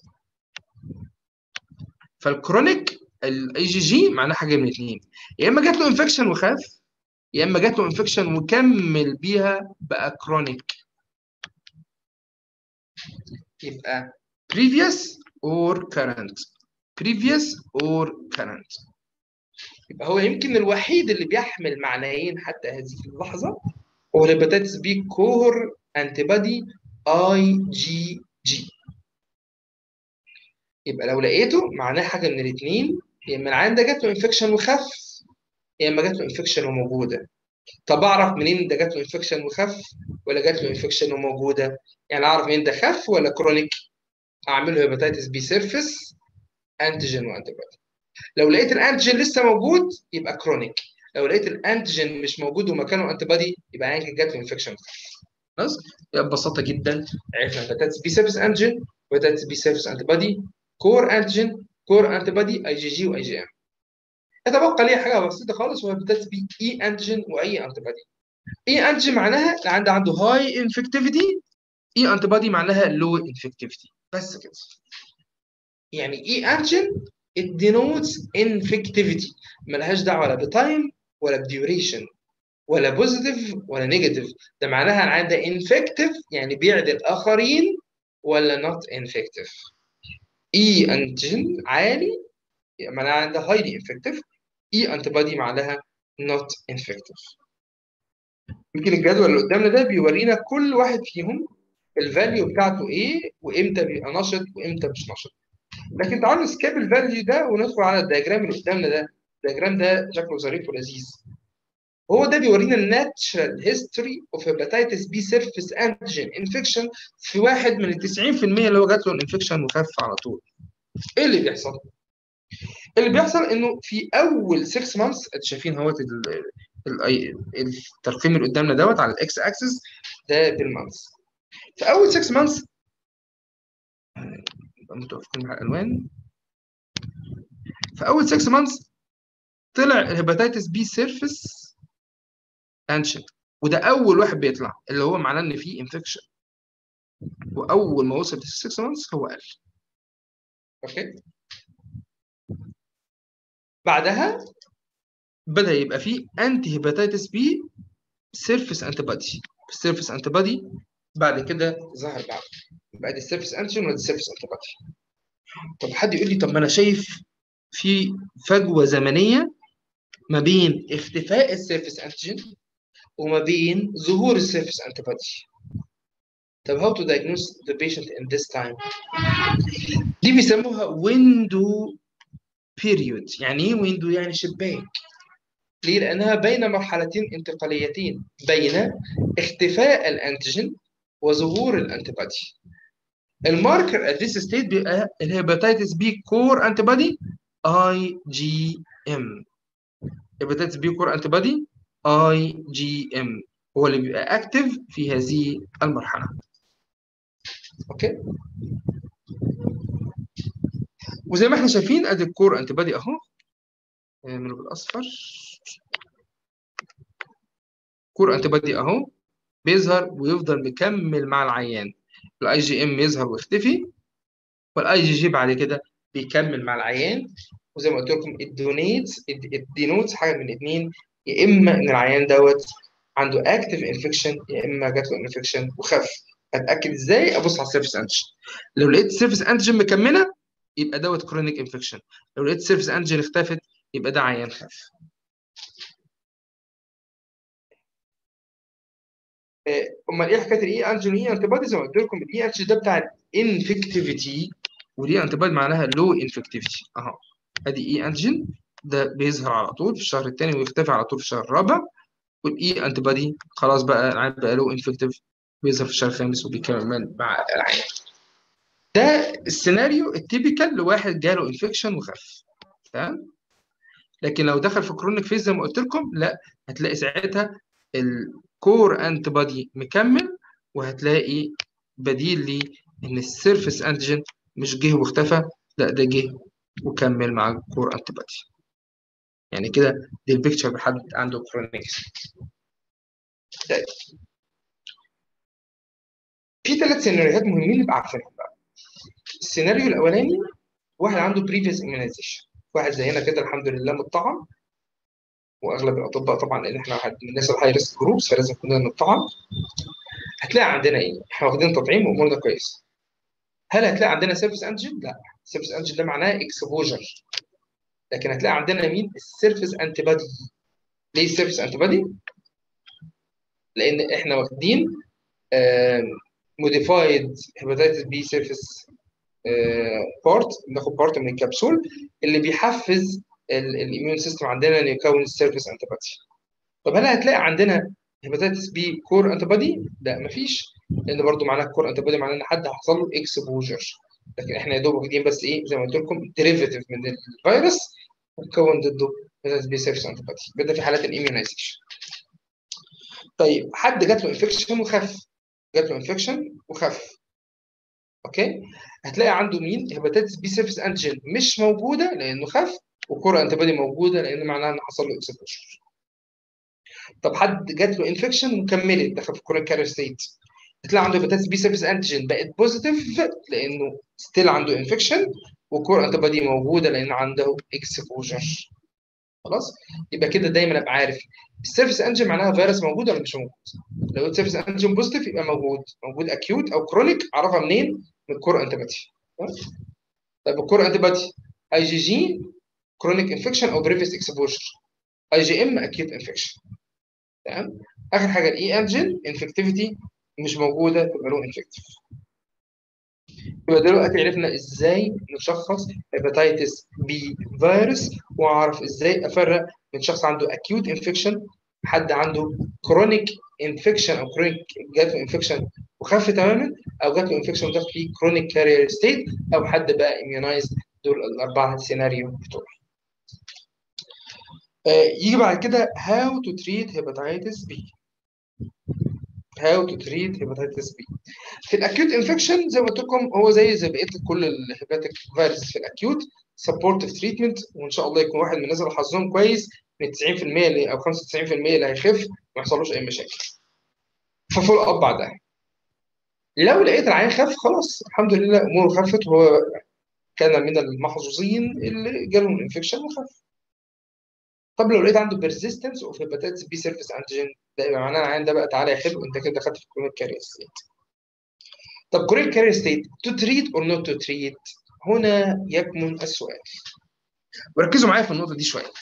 S1: فالكرونيك الاي جي جي معناها حاجه من الاثنين، يا اما جات له انفكشن وخاف، يا اما جات له انفكشن وكمل بيها بقى كرونيك. يبقى previous or current، previous or current. يبقى هو يمكن الوحيد اللي بيحمل معنيين حتى هذه اللحظه هو الهيباتيتس بي كور انتي بودي اي جي جي. يبقى لو لقيته معناه حاجه من الاثنين، يا اما العيان ده جات له انفكشن وخف، يا اما جات له انفكشن وموجوده. طب اعرف منين ده جات له انفكشن وخف ولا جات له انفكشن وموجوده؟ يعني اعرف منين ده خف ولا كرونيك؟ اعمل له هيباتيتس بي سيرفيس انتيجين وانتي بودي. لو لقيت الانتيجين لسه موجود يبقى كرونيك، لو لقيت الانتيجين مش موجود ومكانه انتي بودي يبقى عيان جات له انفكشن. خلاص؟ ببساطه جدا عرفنا هيباتيتس بي سيرفيس انتيجين، هيباتيتس بي سيرفيس انتي بودي، كور انتيجين، كور انتي بودي، اي جي جي واي جي ام. يتبقى لي حاجه بسيطه خالص وهي هيباتيتس بي اي انتيجين واي انتي بودي. اي انتيجين معناها اللي عنده هاي انفكتيفيتي، اي انتي بودي معناها لو انفكتيفيتي، بس كده. يعني اي انتيجين it denotes infectivity، ملهاش دعوه لا بتايم ولا بديوريشن ولا بوزيتيف ولا نيجاتيف، ده معناها العيان ده انفكتيف يعني بيعدي الاخرين ولا نوت انفكتيف. اي انتيجين عالي معناها عنده هايلي انفكتيف، اي انتي بودي معناها نوت انفكتيف. يمكن الجدول اللي قدامنا ده بيورينا كل واحد فيهم الفاليو بتاعته ايه وامتى بيبقى نشط وامتى مش نشط. لكن تعالوا نسكيب الفاليو ده وندخل على الدياجرام اللي قدامنا ده. الدياجرام ده شكله ظريف ولذيذ. هو ده بيورينا الناتشرال هيستوري اوف هيباتيتس بي سيرفيس انتيجين انفكشن في واحد من ال 90% اللي هو جات له الانفكشن وخف على طول. ايه اللي بيحصل؟ اللي بيحصل انه في اول 6 مانثs انتوا شايفين اهوت الترقيم اللي قدامنا دوت على الاكس اكسس ده بالمانثs. في اول 6 مانثs متوافقين مع الالوان. في اول 6 مانثs طلع الهيباتيتس بي سيرفيس انشن، وده اول واحد بيطلع، اللي هو معناه ان في انفكشن. واول ما وصل ل 6 مانثs هو قل. اوكي. بعدها بدا يبقى في انتي هيباتيتس بي سيرفيس انتي بادي. السيرفيس انتي بادي بعد كده ظهر بعد السيرفيس انتيجين ولا السيرفيس انتي بادي. طب حد يقول لي، طب ما انا شايف في فجوه زمنيه ما بين اختفاء السيرفيس انتيجين وما بين ظهور السيرفيس انتي بادي. طب how to diagnose the patient in this time؟ دي بيسموها window period. يعني ايه window؟ يعني شباك. ليه؟ لانها بين مرحلتين انتقاليتين، بين اختفاء الانتيجين وظهور الانتي بادي. الماركر at this state بيبقى الهيباتيتس بي كور انتي بادي اي جي ام. هيباتيتس بي كور انتي بادي اي جي ام هو اللي بيبقى اكتف في هذه المرحله. اوكي. وزي ما احنا شايفين ادي الكور انتي بادي اهو، من بالاصفر. كور انتي بادي اهو بيظهر ويفضل مكمل مع العيان. الاي جي ام يظهر ويختفي، والاي جي جي بعد كده بيكمل مع العيان. وزي ما قلت لكم الدينوتس حاجه من الاثنين، يا اما ان العيان دوت عنده اكتف انفكشن، يا اما جات له انفكشن وخف. اتاكد ازاي؟ ابص على السيرفيس انتيجين. لو لقيت السيرفيس انتيجين مكمله يبقى دوت كرونيك انفكشن. لو لقيت السيرفيس انتيجين اختفت يبقى ده عيان خف. امال ايه حكايه الاي انتيجين والاي انتي بودي؟ زي ما قلت لكم الاي انتيجين ده بتاع الانفكتيفيتي، ودي انتي بودي معناها لو انفكتيفيتي اهو. ادي اي انتيجين ده بيظهر على طول في الشهر الثاني ويختفي على طول في الشهر الرابع، والاي انتي بودي خلاص بقى العيان بقى له انفكتيف، بيظهر في الشهر الخامس وبيكمل مع العيان. ده السيناريو التيبيكال لواحد جاله انفكشن وخف. تمام. لكن لو دخل في كرونيك فيز زي ما قلت لكم، لا، هتلاقي ساعتها الكور انتي بودي مكمل، وهتلاقي بديل لي ان السيرفيس انتيجين مش جه واختفى، لا ده جه وكمل مع الكور انتي بودي. يعني كده دي البيكتشر بحد عنده كرونيك. طيب في 3 سيناريوهات مهمين نبقى عارفينهم بقى. السيناريو الاولاني واحد عنده بريفيس immunization، واحد زينا كده الحمد لله متطعم، واغلب الاطباء طبعا لان احنا واحد من الناس الهاي ريسك جروبس فلازم كلنا نتطعم. هتلاقي عندنا ايه؟ احنا واخدين تطعيم وامورنا كويس. هل هتلاقي عندنا سيرفيس انتيجين؟ لا، السيرفيس انتيجين ده معناه اكسبوجر. لكن هتلاقي عندنا مين؟ السيرفيس انتي بادي. ليه السيرفيس انتي بادي؟ لان احنا واخدين موديفايد هيباتيتس بي سيرفيس بارت، بناخد بارت من الكبسول اللي بيحفز الاميون سيستم عندنا ان يكون السيرفيس انتي بادي. طب هل هتلاقي عندنا هيباتيتس بي كور انتي بادي؟ لا مفيش، لان برضو معناها الكور انتي بادي معناه ان حد حصل له اكسبوجر. لكن احنا يا دوب واخدين بس ايه زي ما قلت لكم ديريفيتيف من الفيروس وكون ضده هيباتيتس بي سيرفيس انتي بادي. ده في حالات الاميونايزيشن. طيب حد جات له انفكشن وخف، جات له انفكشن وخف، اوكي، هتلاقي عنده مين؟ هيباتيتس بي سيرفيس انتيجين مش موجوده لانه خف، وكور انتي بادي موجوده لان معناها ان حصل له اكسبوجر. طب حد جات له انفكشن وكملت دخل في كورونيك كارير ستيت، هتلاقي عنده هيباتيتس بي سيرفيس انتيجين بقت بوزيتيف لانه ستيل عنده انفكشن، وكور انتي بادي موجوده لان عنده اكسبوجر. خلاص. يبقى كده دايما ابقى عارف السيرفيس انجن معناها فيروس موجود ولا مش موجود. لو السيرفيس انجن بوزيتيف يبقى موجود اكيوت او كرونيك. اعرفها منين؟ من الكور انتي بادي. طيب الكور انتي بادي اي جي جي كرونيك انفكشن او بريفيس اكسبوجر، اي جي ام اكيوت انفكشن. تمام. اخر حاجه الاي انجن انفكتيفيتي مش موجوده يبقى له انفكتيف. يبقى دلوقتي عرفنا ازاي نشخص هيباتيتس بي فيروس، واعرف ازاي افرق من شخص عنده اكيوت انفكشن، حد عنده كرونيك انفكشن او كرونيك جات له انفكشن وخف تماما، او جات له انفكشن ودخل في كرونيك كارير ستيت، او حد بقى اميونايزد. دول الاربعه سيناريو بتوع. يجي بعد كده هاو تو تريت هيباتيتس بي. هاو تو تريت هيباتيتس بي. في الاكيوت انفكشن زي ما قلت لكم هو زي بقيه كل الهيباتيك فيروس في الاكيوت سبورتيف تريتمنت، وان شاء الله يكون واحد من الناس اللي حظهم كويس من 90% او 95% اللي هيخف ما يحصلوش اي مشاكل. ففول اب بعدها لو لقيت العيان خف خلاص الحمد لله اموره خفت، وهو كان من المحظوظين اللي جالهم الانفكشن وخف. طب لو لقيت عنده persistence اوف هيباتيتس بي سيرفيس انتيجين، ده يبقى معناه العيان ده بقى تعالى يا حلو انت كده دخلت في كرونيك كارير ستيت. طب كرونيك كارير ستيت تو تريت اور نوت تو تريت، هنا يكمن السؤال. وركزوا معايا في النقطه دي شويه.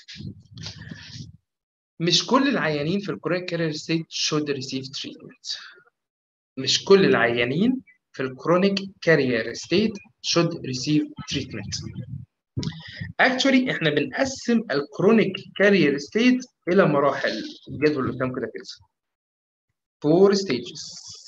S1: مش كل العيانين في الكرونيك كارير ستيت should receive treatment. مش كل العيانين في الكرونيك كارير ستيت should receive treatment. Actually احنا بنقسم الكرونيك كارير ستيت الى مراحل. الجدول اللي قدام كده 4 stages.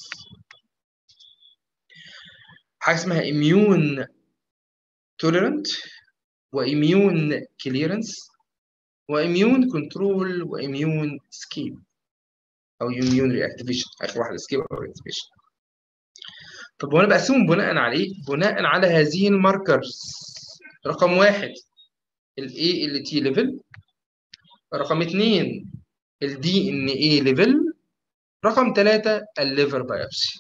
S1: حاجه اسمها immune tolerant وimmune clearance وimmune control وimmune escape او immune reactivation، اخر واحده escape او reactivation. طب وانا بقسمهم بناء على ايه؟ بناء على هذه الماركرز. رقم 1 ال ALT ليفل، رقم 2 ال DNA ليفل، رقم 3 الليفر بايوبسي.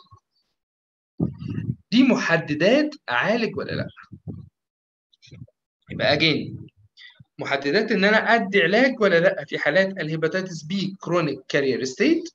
S1: دي محددات اعالج ولا لا. يبقى اجين محددات ان انا ادي علاج ولا لا في حالات الهيباتيتس بي كرونيك كارير ستيت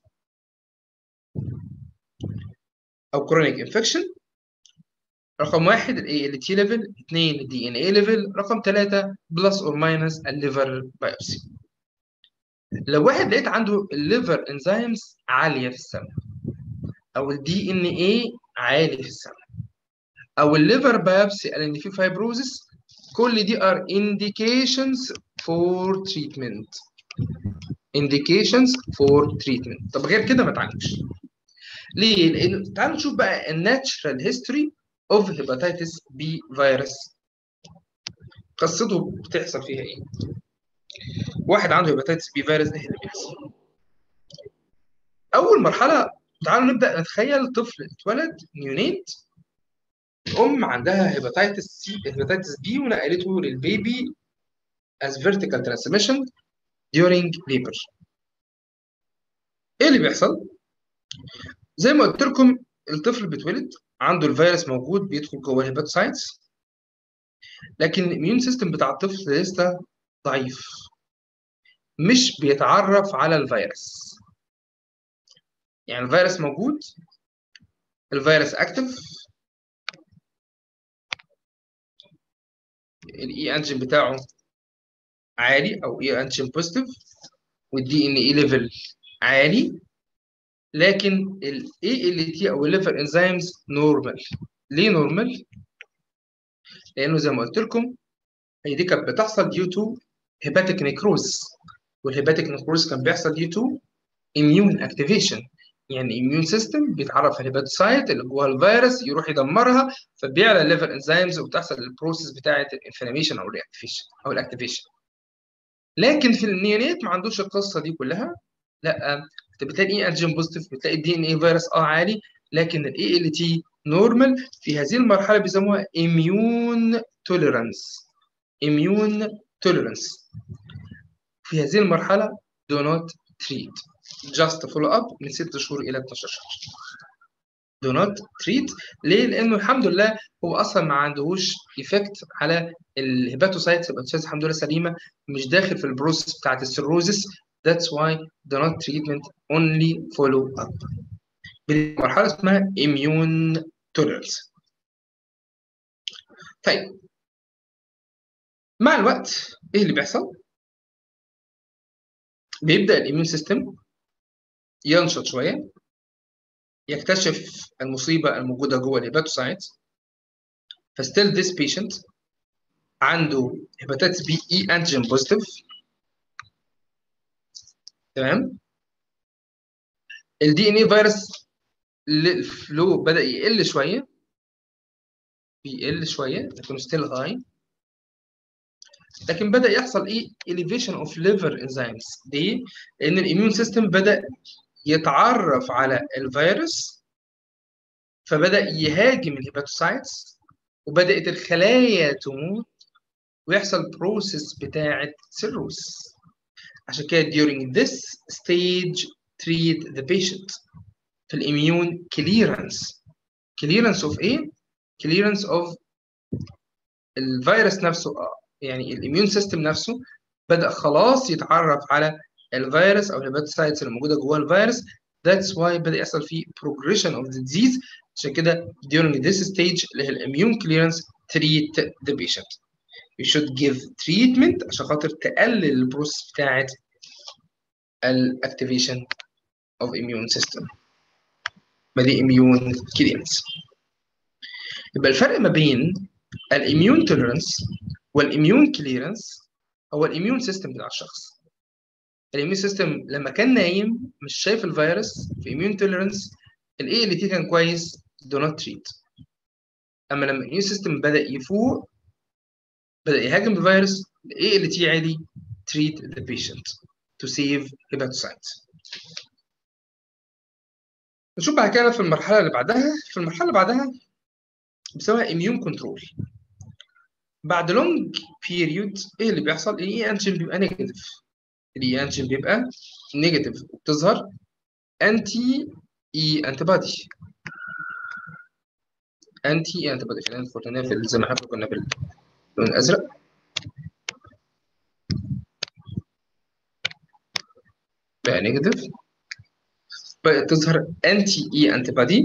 S1: او كرونيك انفكشن. رقم 1 ال ALT ليفل، 2 ال DNA ليفل، رقم 3 بلس اور ماينس الليفر بايوبسي. لو واحد لقيت عنده الليفر انزيمز عاليه في السم، او الدي ان اي عالي في السم، او الليفر بايوبسي قال ان في فايبروزس، كل دي ار indications for treatment. indications for treatment. طب غير كده ما تعالجش. ليه؟ لان تعالوا نشوف بقى الناتشرال هيستوري اوف هيباتيتس بي فيروس. قصته بتحصل فيها ايه؟ واحد عنده هيباتيتس بي فيروس، ايه اللي بيحصل؟ اول مرحله تعالوا نبدا نتخيل طفل اتولد نيونيت، ام عندها هيباتيتس بي ونقلته للبيبي as vertical transmission during labor. ايه اللي بيحصل؟ زي ما قلت لكم الطفل بيتولد عنده الفيروس موجود بيدخل جوه الهيباتوسايتس، لكن الاميون سيستم بتاع الطفل لسه ضعيف، مش بيتعرف على الفيروس. يعني الفيروس موجود، الفيروس اكتف، الاي انجين بتاعه عالي او اي انجين بوزيتيف، والدي ان اي ليفل عالي، لكن الاي ال تي او الليفر انزيمز نورمال. ليه نورمال؟ لانه زي ما قلت لكم هي دي كانت بتحصل ديو تو هيباتيك نيكروز، والهيباتيك نيكروز كان بيحصل ديو تو اميون اكتيفيشن. يعني اميون سيستم بيتعرف على الهيباتوسايت اللي جواها الفيروس يروح يدمرها، فبيعلى الليفر انزيمز وبتحصل البروسيس بتاعه الانفلاميشن او الرياكتيفيشن او الاكتيفيشن. لكن في النيونيت ما عندوش القصه دي كلها. لا، انت بتلاقي اي انجين بوزيتيف، بتلاقي الدي ان اي فيروس عالي، لكن الاي ال تي نورمال. في هذه المرحله بيسموها اميون توليرانس. اميون توليرانس. في هذه المرحله do not treat, just follow up من 6 شهور الى 12 شهر. do not treat. ليه؟ لانه الحمد لله هو اصلا ما عندهوش ايفكت على الهيباتوسايتس. الهيباتوسايتس الحمد لله سليمه، مش داخل في البروسيس بتاعت السيروزس. that's why do not treatment, only follow up. بالمرحله اسمها immune tolerance. طيب مع الوقت ايه اللي بيحصل؟ بيبدا الاميون سيستم ينشط شويه، يكتشف المصيبه الموجوده جوه الهيباتوسايتس، فستيل this patient عنده هيباتيتس بي اي انتيجين بوزيتيف. تمام. الدي ان اي فيروس الفلو بدا يقل شويه، بيقل شويه لكن ستيل هاي. لكن بدا يحصل ايه؟ elevation of liver enzymes. ليه؟ لان الاميون سيستم بدا يتعرف على الفيروس، فبدأ يهاجم الهيباتوسايتس، وبدأت الخلايا تموت ويحصل بروسيس بتاعة سيروس. عشان كده during this stage treat the patient في الاميون كليرنس. كليرنس اوف ايه؟ كليرنس اوف الفيروس نفسه. يعني الاميون سيستم نفسه بدأ خلاص يتعرف على الفيروس او الهيباتوسايتس اللي موجوده جوه الفيروس. That's why بدأ يحصل فيه progression of the disease. عشان كده during this stage اللي هي الاميون كليرنس treat the patient. You should give treatment عشان خاطر تقلل البروسيس بتاعت الاكتيفيشن of immune system. ما دي immune clearance. يبقى الفرق ما بين الاميون توليرنس والاميون كليرنس هو الاميون سيستم بتاع الشخص. الاميون سيستم لما كان نايم مش شايف الفيروس، في اميون توليرنس الاي ال تي كان كويس دو نوت تريت. اما لما الاميون سيستم بدا يفوق، بدا يهاجم الفيروس، الاي ال تي عادي treat the patient to save hepatocytes. نشوف بعد كده في المرحله اللي بعدها. في المرحله اللي بعدها بيسموها immune control. بعد لونج بيريود ايه اللي بيحصل؟ الاي انتيجين بيبقى نيجاتيف. الاي انتيجين بيبقى نيجاتيف وبتظهر انتي اي انتي بادي. انتي اي انتي بادي خلينا نفوتنا في زي ما احنا كنا باللون الازرق. بقى نيجاتيف، بقت تظهر انتي اي انتي بادي.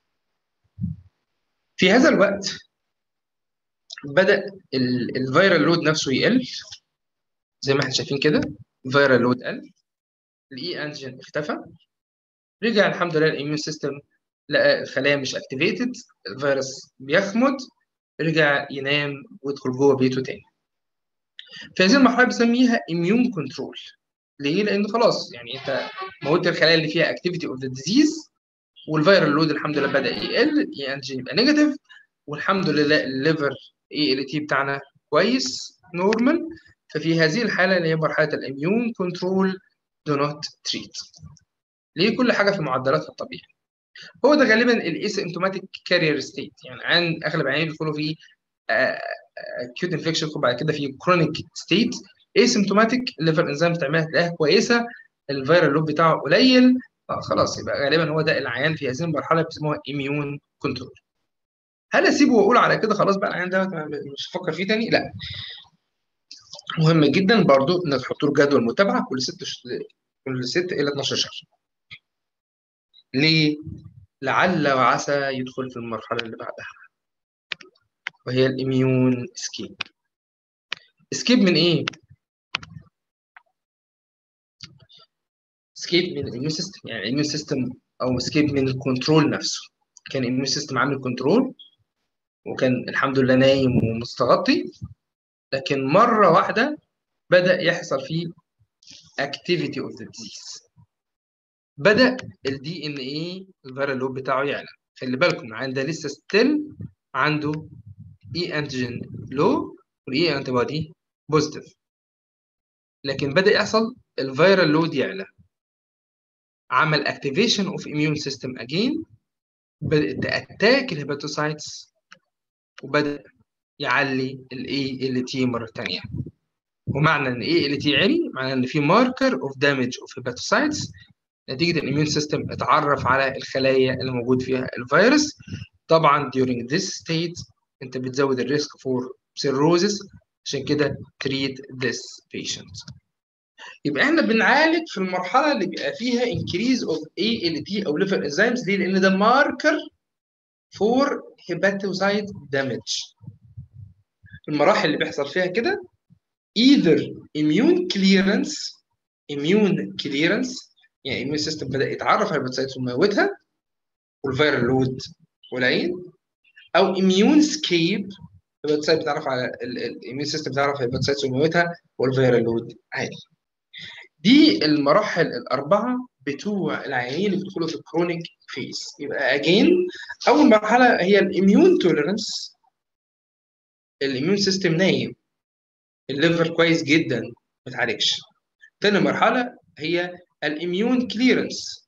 S1: في هذا الوقت بدأ الفيرال لود نفسه يقل زي ما احنا شايفين كده. الفيرال لود قل، الاي انتيجين اختفى، رجع الحمد لله الاميون سيستم لقى الخلايا مش اكتيفيتد، الفيروس بيخمد، رجع ينام ويدخل جوه بيته تاني. في هذه المرحله بنسميها اميون كنترول. ليه؟ لان خلاص يعني انت موتت الخلايا اللي فيها اكتيفيتي اوف ذا ديزيز، والفيرال لود الحمد لله بدا يقل، الاي انتيجين يبقى نيجاتيف، والحمد لله الليفر اي ال تي بتاعنا كويس نورمال. ففي هذه الحاله اللي هي مرحله الاميون كنترول دو نوت تريت. ليه؟ كل حاجه في معدلاتها الطبيعيه. هو ده غالبا الاسيمتوماتيك كارير ستيت. يعني اغلب العيانين بيدخلوا في اكيوت انفكشن وبعد كده في كرونيك ستيت. اسيمتوماتيك الليفر انزيم بتعملها تلاقيها كويسه، الفيرال لود بتاعه قليل، خلاص يبقى غالبا هو ده العيان في هذه المرحله بيسموها اميون كنترول. هل اسيبه واقول على كده خلاص بقى العيان ده مش هفكر فيه تاني؟ لا، مهم جدا برضو انك تحط له جدول متابعه كل 6 الى 12 شهر. ليه؟ لعل وعسى يدخل في المرحله اللي بعدها وهي الاميون اسكيب. اسكيب من ايه؟ اسكيب من الاميون سيستم. يعني الاميون سيستم او اسكيب من الكنترول نفسه. كان الاميون سيستم عامل كنترول وكان الحمد لله نايم ومستغطي، لكن مره واحده بدا يحصل فيه اكتيفيتي اوف ذا ديزيز. بدا الدي ان ايه الفيرال لود بتاعه يعلى. خلي بالكم العيان ده لسه ستيل عنده اي انتيجين لو والاي انتي بودي بوزيتيف، لكن بدا يحصل الفيرال لود يعلى، عمل اكتيفيشن اوف اميون سيستم اجين، بدات تاتاك الهيباتوسايتس، وبدا يعلي الاي ال تي مره ثانيه. ومعنى ان اي ال تي عالي معنى ان في ماركر اوف دامج اوف هيباتوسايتس نتيجه الاميون سيستم اتعرف على الخلايا اللي موجود فيها الفيروس. طبعا during this state انت بتزود الريسك فور سيروزس، عشان كده treat this patient. يبقى احنا بنعالج في المرحله اللي بيبقى فيها increase of ALT او liver enzymes. ليه؟ لان ده ماركر فور hepatocyte damage. المراحل اللي بيحصل فيها كده either immune clearance يعني immune system بدأ يتعرف على الهيباتوسايتس ويموتها والفيرال لود قليل، او immune escape الهيباتوسايت بتعرف على الاميون سيستم بتعرف على الهيباتوسايتس ويموتها والفيرال لود عالي. دي المراحل الاربعه بتوع العيانين اللي بيدخلوا في الكرونيك فيز. يبقى اجين اول مرحله هي الاميون توليرنس، الاميون سيستم نايم، الليفر كويس جدا ما اتعالجش. تاني مرحله هي الاميون كليرنس،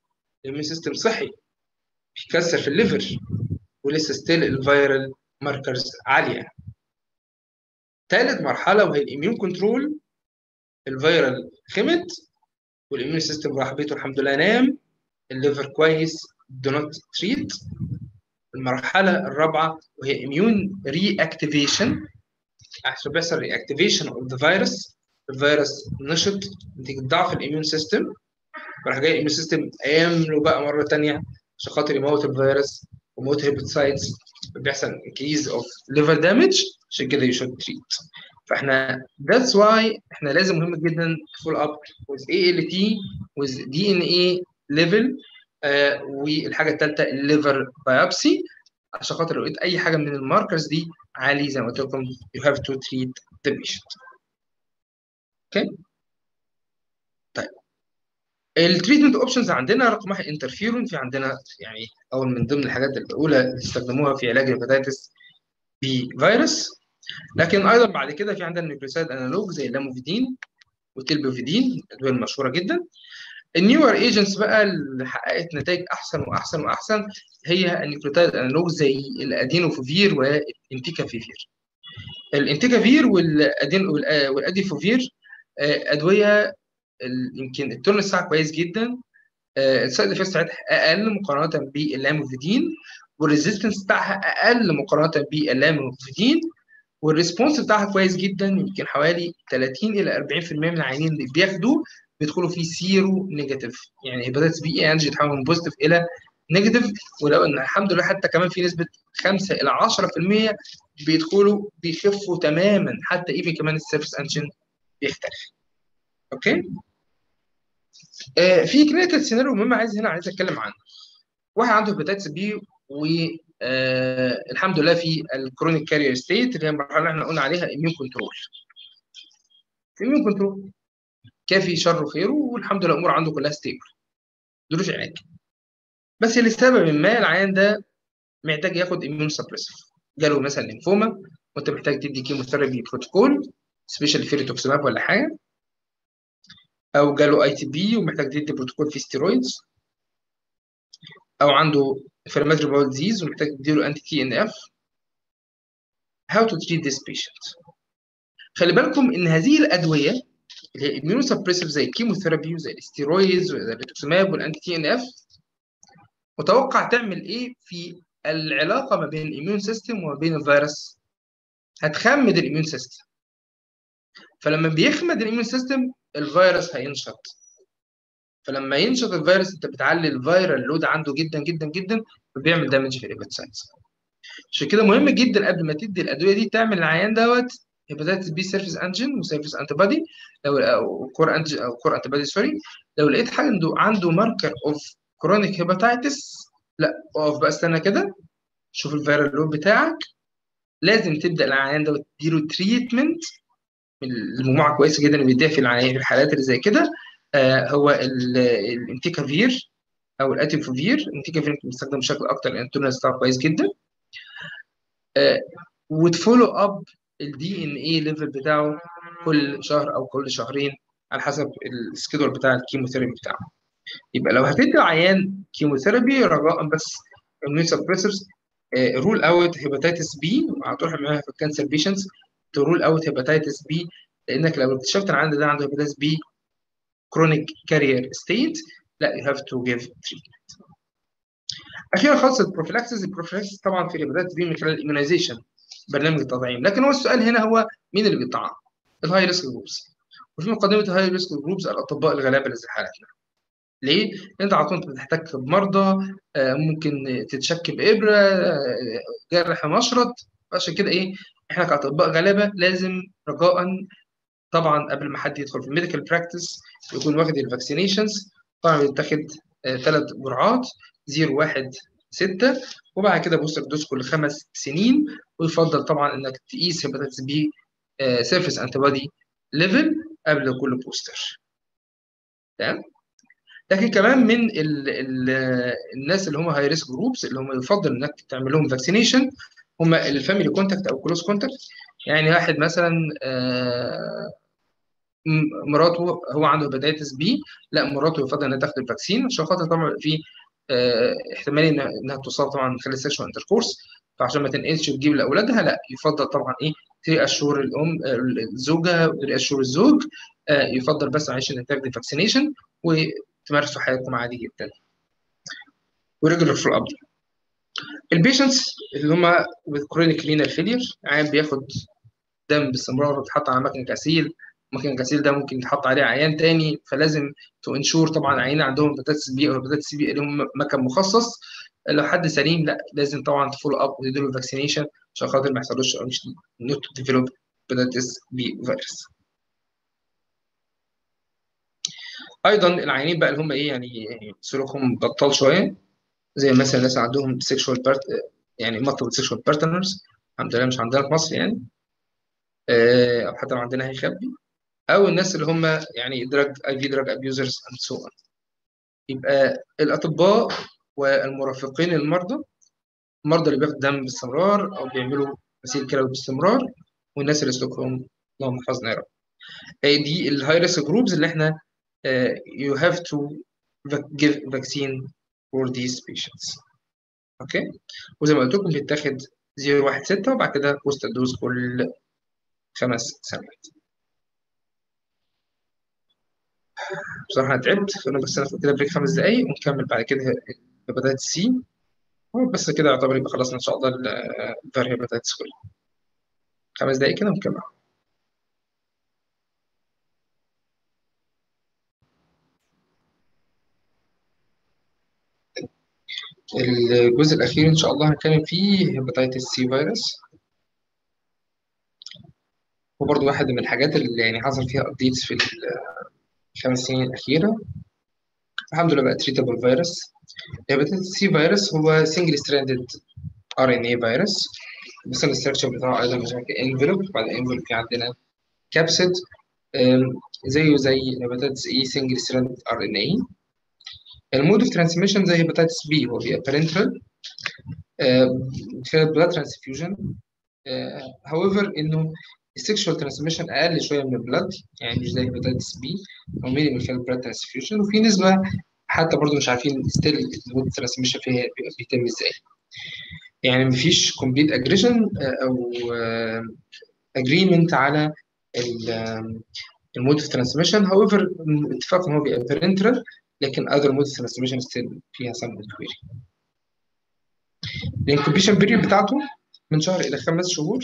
S1: الاميون سيستم صحي بيكسر في الليفر ولسه ستيل الفيرال ماركرز عاليه. ثالث مرحله وهي الاميون كنترول، الفيرال خمت والاميون سيستم راح بيته الحمد لله نام، الليفر كويس، do not treat. المرحله الرابعه وهي اميون ري اكتيفيشن، عشان بيحصل ري اكتيفيشن اوف ذا فيروس، الفيروس نشط نتيجه ضعف الاميون سيستم، وراح جاي الاميون سيستم قام له بقى مره ثانيه عشان خاطر يموت الفيروس ويموت هيباتسايتس، بيحصل انكريز اوف ليفر دامج، عشان كده يو شود تريت. فاحنا that's why احنا لازم مهم جدا فول اب with ALT with DNA level. والحاجه الثالثه الليفر بايوبسي، عشان خاطر لو لقيت اي حاجه من الماركرز دي عالي زي ما قلت لكم you have to treat the patient. اوكي طيب التريتمنت اوبشنز عندنا رقم واحد انترفيرون، في عندنا يعني اول من ضمن الحاجات الاولى اللي استخدموها في علاج الهيباتيتس بي فيروس، لكن ايضا بعد كده في عندنا نيوكليوسايد انالوج زي اللاموفيدين والتلبوفيدين، الادويه المشهوره جدا. النيور ايجنتس بقى اللي حققت نتائج احسن واحسن واحسن هي النيوكليوتايد انالوج زي الادينوفوفير والانتيكافيفير. الانتيكافير والاديفوفير ادويه يمكن التون بتاعها كويس جدا، السايد افكتس بتاعتها اقل مقارنه باللاموفيدين، والريزيستنس بتاعها اقل مقارنه باللاموفيدين، والريسبونس بتاعها كويس جدا، يمكن حوالي 30 الى 40% من العيانين اللي بياخدوا بيدخلوا فيه سيرو نيجاتيف، يعني هيباتيتس بي اي انجي يتحول من بوزيتيف الى نيجاتيف، ولو ان الحمد لله حتى كمان في نسبه 5 الى 10% بيدخلوا بيخفوا تماما، حتى ايفن كمان السيرفس انجن بيختلف. اوكي في كلينيكال سيناريو مهم عايز اتكلم عنه. واحد عنده هيباتيتس بي والحمد لله في الكرونيك كارير ستيت اللي هي المرحله اللي احنا قلنا عليها اميون كنترول. اميون كنترول كافي شر خيره والحمد لله الامور عنده كلها ستيبل، ملوش علاج، بس لسبب ما العيان ده محتاج ياخد اميون سبريسيف، جاله مثلا لينفوما وانت محتاج تدي كيموثيرابي بروتوكول سبيشال فيريتوكسيماب ولا حاجه، او جاله اي تي بي ومحتاج تدي بروتوكول فيه ستيرويدز، او عنده inflammatory bowel disease ومحتاج تديله انتي تي ان اف. how to treat this patient؟ خلي بالكم ان هذه الادويه اللي هي اميون سبريسيف زي الكيموثيرابي وزي الاستيرويدز وزي الريتوكسيماب والانتي تي ان اف، متوقع تعمل ايه في العلاقه ما بين الاميون سيستم وما بين الفيروس؟ هتخمد الاميون سيستم، فلما بيخمد الاميون سيستم الفيروس هينشط، فلما ينشط الفيروس انت بتعلي الفيرال لود عنده جدا جدا جدا وبيعمل دامج في الهيباتسايتس. عشان كده مهم جدا قبل ما تدي الادويه دي تعمل العيان دوت هيباتيتس بي سيرفيس انجن وسيرفيس انتي بادي، لو او كور انجن او كور انتي بادي سوري، لو لقيت حاجه عنده ماركر اوف كرونيك هيباتيتس لا اقف بقى استنى كده، شوف الفيرال لود بتاعك، لازم تبدا العيان ده تديله تريتمنت من المجموعه كويسه جدا اللي بيديها في العيان في الحالات اللي زي كده. هو الانتيكافير او الاتيفوفير. الانتيكافير بيستخدم بشكل اكتر لان التولرنس بتاعه كويس جدا، وتفولو اب الدي ان اي ليفل بتاعه كل شهر او كل شهرين على حسب السكيدول بتاع الكيموثيرابي بتاعه. يبقى لو هتدي عيان كيموثيرابي رجاء بس الميون سبريسرز، رول اوت هيباتيتس بي، هتروح معاها في الكانسر بيشنتس ترول اوت هيباتيتس بي، لانك لو اكتشفت ان عنده هيباتيتس بي كرونيك كارير ستيت لا يو هاف تو جيف تريتمنت. اخيرا خالص البروفيلاكسس طبعا في الهيباتيتس بي من خلال الاميونيزيشن، برنامج التطعيم، لكن هو السؤال هنا هو مين اللي بيطعم؟ الهاي ريسك جروبس، وفي مقدمه الهاي ريسك جروبس الاطباء الغلابه اللي زي حالتنا. ليه؟ انت على طول بتحتك بمرضى، ممكن تتشك بابره، جرح مشرط، عشان كده ايه احنا كاطباء غلابه لازم رجاء طبعا قبل ما حد يدخل في الميديكال براكتس يكون واخد الفاكسينيشنز. طبعا بيتاخد 3 جرعات 0 1 6، وبعد كده بوستر دوز كل 5 سنين، ويفضل طبعا انك تقيس هيباتيتس بي سيرفيس انتي بودي ليفل قبل كل بوستر. تمام. لكن كمان من ال الناس اللي هم هاي ريسك جروبس اللي هم يفضل انك تعمل لهم فاكسينيشن هم الفاميلي كونتاكت او كلوز كونتاكت، يعني واحد مثلا مراته هو عنده هيباتيتس بي، لا مراته يفضل انها تاخد الفاكسين عشان خاطر طبعا في احتمال انها تصاب طبعا من خلال السكشوال انتركورس، فعشان ما تنقلش وتجيب لاولادها لا يفضل طبعا ايه تري اشور الام الزوجه وتري اشور الزوج، يفضل بس معلش انك تاخدي فاكسينيشن وتمارسوا حياتكم عادي جدا وريجولر في الاب. البيشنتس اللي هم كرونيك رينال فيلير، عيان بياخد دم باستمرار وتحط على مكنه غسيل، مكنه الغسيل ده ممكن يتحط عليه عيان تاني، فلازم تو انشور طبعا عيان عندهم هيباتيتس بي او هيباتيتس بي لهم مكان مخصص. لو حد سليم لا لازم طبعا تفولو اب وتديله فاكسينيشن عشان خاطر ما يحصلوش او مش نوت ديفلوب هيباتيتس بي فيروس. ايضا العيانين بقى اللي هم ايه يعني سلوكهم بطال شويه، زي مثلا الناس عندهم سيكشوال يعني مالتيبل سيكشوال بارتنرز، الحمد لله مش عندنا في مصر يعني، او حتى لو عندنا هيخبي، او الناس اللي هم يعني دراج اي في دراج ابيوزرز اند سو اون. يبقى الاطباء والمرافقين للمرضى، المرضى اللي بياخدوا دم باستمرار او بيعملوا غسيل كلوي باستمرار، والناس اللي سلوكهم اللهم احفظنا يا رب. دي الهاي ريسك جروبز اللي احنا you have to give vaccine for these patients. اوكي، وزي ما قلت لكم بيتاخد 016 وبعد كده بوست دوز كل 5 سنوات. بصراحة أنا تعبت، فأنا بس هناخد كده بريك 5 دقايق ونكمل بعد كده هيباتيتس سي، بس كده يعتبر يبقى خلصنا إن شاء الله الفير هيباتيتس كله. 5 دقايق كده ونكمل. الجزء الأخير إن شاء الله هنتكلم فيه هيباتيتس سي فيروس، وبرضه واحد من الحاجات اللي يعني حصل فيها أبديتس في ال5 سنين الأخيرة. الحمد لله بقى تريتابل فيروس. هيباتيتس سي فيروس هو سنجل ستراندد ار ان اي فيروس، بس الاستراكشر بتاعه ايضا مش انفلوب، بعد الانفلوب في عندنا كابسيد زيه زي هيباتيتس اي سنجل ستراند ار ان اي. المود اوف ترانسميشن زي هيباتيتس بي هو بيبقى بارنترال خلال بلاد ترانسفيوجن، however انه السكشوال ترانسميشن اقل شويه من البلاد، يعني مش زي هيباتيتس بي او مينيمال خلال بلاد ترانسفيوجن، وفي نسبه حتى برضه مش عارفين ستيل المود ترانسميشن فيها بيتم ازاي. يعني مفيش كومبليت اجريشن او اجريمنت على المود اوف ترانسميشن، however اتفاق ان هو بيبقى بارنترال، لكن other mode of transmission still فيها some query. الانكوبيشن بيريود بتاعته من شهر الى 5 شهور.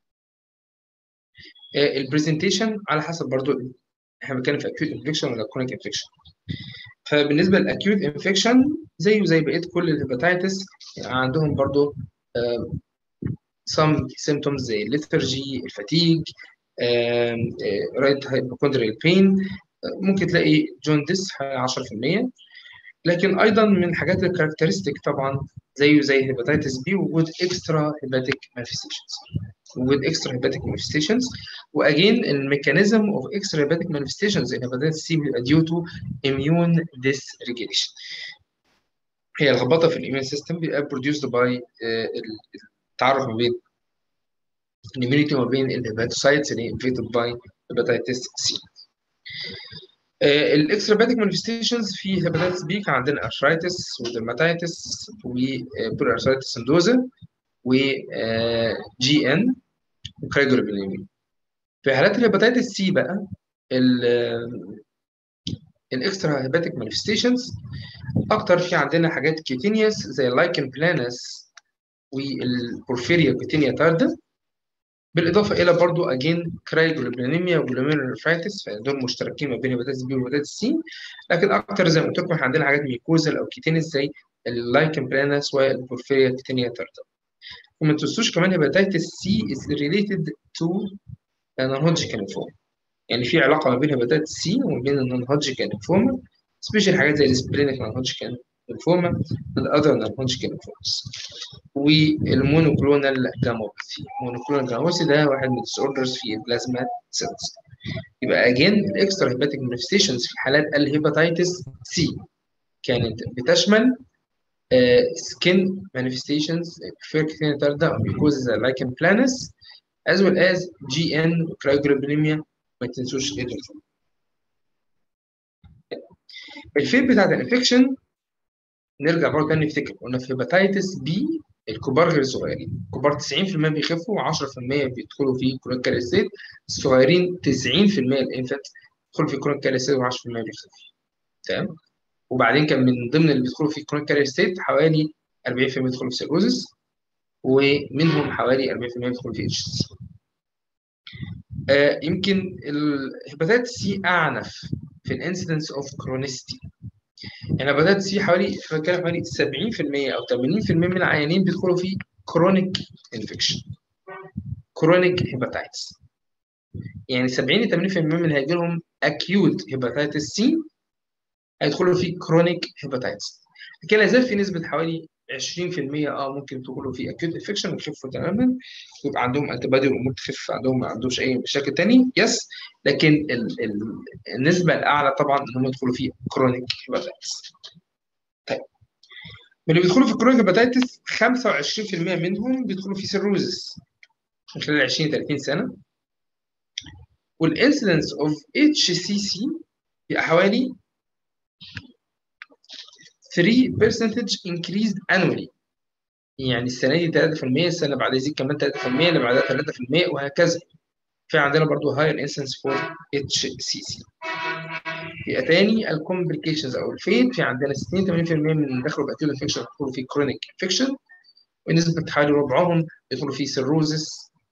S1: البرزنتيشن على حسب برضو احنا بنتكلم في acute infection ولا chronic infection. فبالنسبه للاكيوت انفكشن زيه زي بقيه كل الهيباتيتس عندهم برضو some symptoms زي الليثرجي، الفاتيج، رايت هايبوكوندريال بين، ممكن تلاقي جوندس 10%. لكن ايضا من الحاجات الكاركترستيك طبعا زيه زي هيباتيتس بي وجود اكسترا هيباتيك مانيفستيشنز، وجود اكسترا هيباتيك مانيفستيشنز. واجين الميكانيزم اوف اكسترا هيباتيك مانيفستيشنز ان هيباتيتس سي بيبقى ديو تو اميون ديسريجيليشن، هي الخبطه في الاميون سيستم بيبقى بروديوسد باي التعرف ما بين الاميونيتي ما بين الهيباتوسايتس اللي هي انفيتد باي هيباتيتس سي. الاكستراباتيك مانيفستيشنز في هيباتيتس بي كان عندنا ارثرايتس ودرماتيتس وبول ارثرايتس سندوزا وجي ان وكرايجولوبينيميا. في حالات الهيباتيتس سي بقى الاكسترا هيباتيك مانيفستيشنز اكتر في عندنا حاجات كيتينيوس زي اللايكن بلانس والبورفيريا كيتينيا تاردا، بالاضافه الى برضو اجين كرايجولوبينيميا وجلوميرولوفرايتس، فدول مشتركين ما بين هيباتيتس بي وهيباتيتس سي. لكن اكتر زي ما قلت لكم عندنا حاجات ميكوزال او كيتينيس زي اللايكن بلانس والبورفيريا كيتينيا تاردا. وما تنسوش كمان هيباتيتس سي is related to non-Hodgkin lymphoma، يعني في علاقه ما بين هيباتيتس سي وما بين النون-Hodgkin lymphoma، سبيشال حاجات زي السبلينيك non-Hodgkin lymphoma والاذر non-Hodgkin lymphomas. والمونوكلونال جاموباثي، المونوكلونال جاموباثي ده واحد من الديسوردرز في البلازما سيلز. يبقى اجين الاكسترا هيباتيك مانيفستيشنز في حالات الهيباتيتس سي كانت بتشمل سكين مانيفستيشنز فيركتين تاردا او ميكوزا لايكن بلانس as well as GN وكرايوجلوبينيميا، ما تنسوش ايه دول. الفيت بتاعت الانفكشن نرجع برضه تاني نفتكر، قلنا في هيباتيتس بي الكبار غير الصغيرين، الكبار 90% بيخفوا و10% بيدخلوا في كرونيك كاريسيت، الصغيرين 90% الانفانت بيدخلوا في كرونيك كاريسيت و10% بيخفوا. تمام. وبعدين كان من ضمن اللي بيدخلوا في كرونيك كاريسيت حوالي 40% بيدخلوا في سيروزس، ومنهم حوالي 40% بيدخلوا في اتش سي. يمكن الهيباتيتس سي اعنف في الانسيدنس اوف كرونيستي. يعني بدات سي حوالي بتكلم حوالي 70% او 80% من العيانين بيدخلوا في كرونيك انفكشن، كرونيك هيباتيتس. يعني 70 ل 80% من اللي هيجي لهم اكيوت هيباتيتس سي هيدخلوا في كرونيك هيباتيتس. لكن لا زال في نسبه حوالي 20% ممكن يدخلوا في اكيوت انفكشن ويخفوا تماما ويبقى عندهم انتي بادي والامور تخف عندهم، ما عندهمش اي مشاكل تاني. يس. لكن النسبه الاعلى طبعا ان هم يدخلوا في كرونيك هيباتيتس. طيب، من اللي بيدخلوا في الكرونيك هيباتيتس 25% منهم بيدخلوا في سيروزس من خلال 20 30 سنه. والانسيدنس اوف اتش سي سي بيبقى حوالي 3% increased annually. يعني السنه دي 3%، السنه اللي بعدها يزيد كمان 3%، اللي بعدها 3%، وهكذا. في عندنا برضو هاير انسيدنس فور اتش سي سي. يبقى تاني الكومبليكيشنز او الفيت، في عندنا 60 80% من اللي دخلوا باكيوت انفكشن بيدخلوا في كرونيك انفكشن، ونسبة حوالي ربعهم يدخلوا في سيروزس،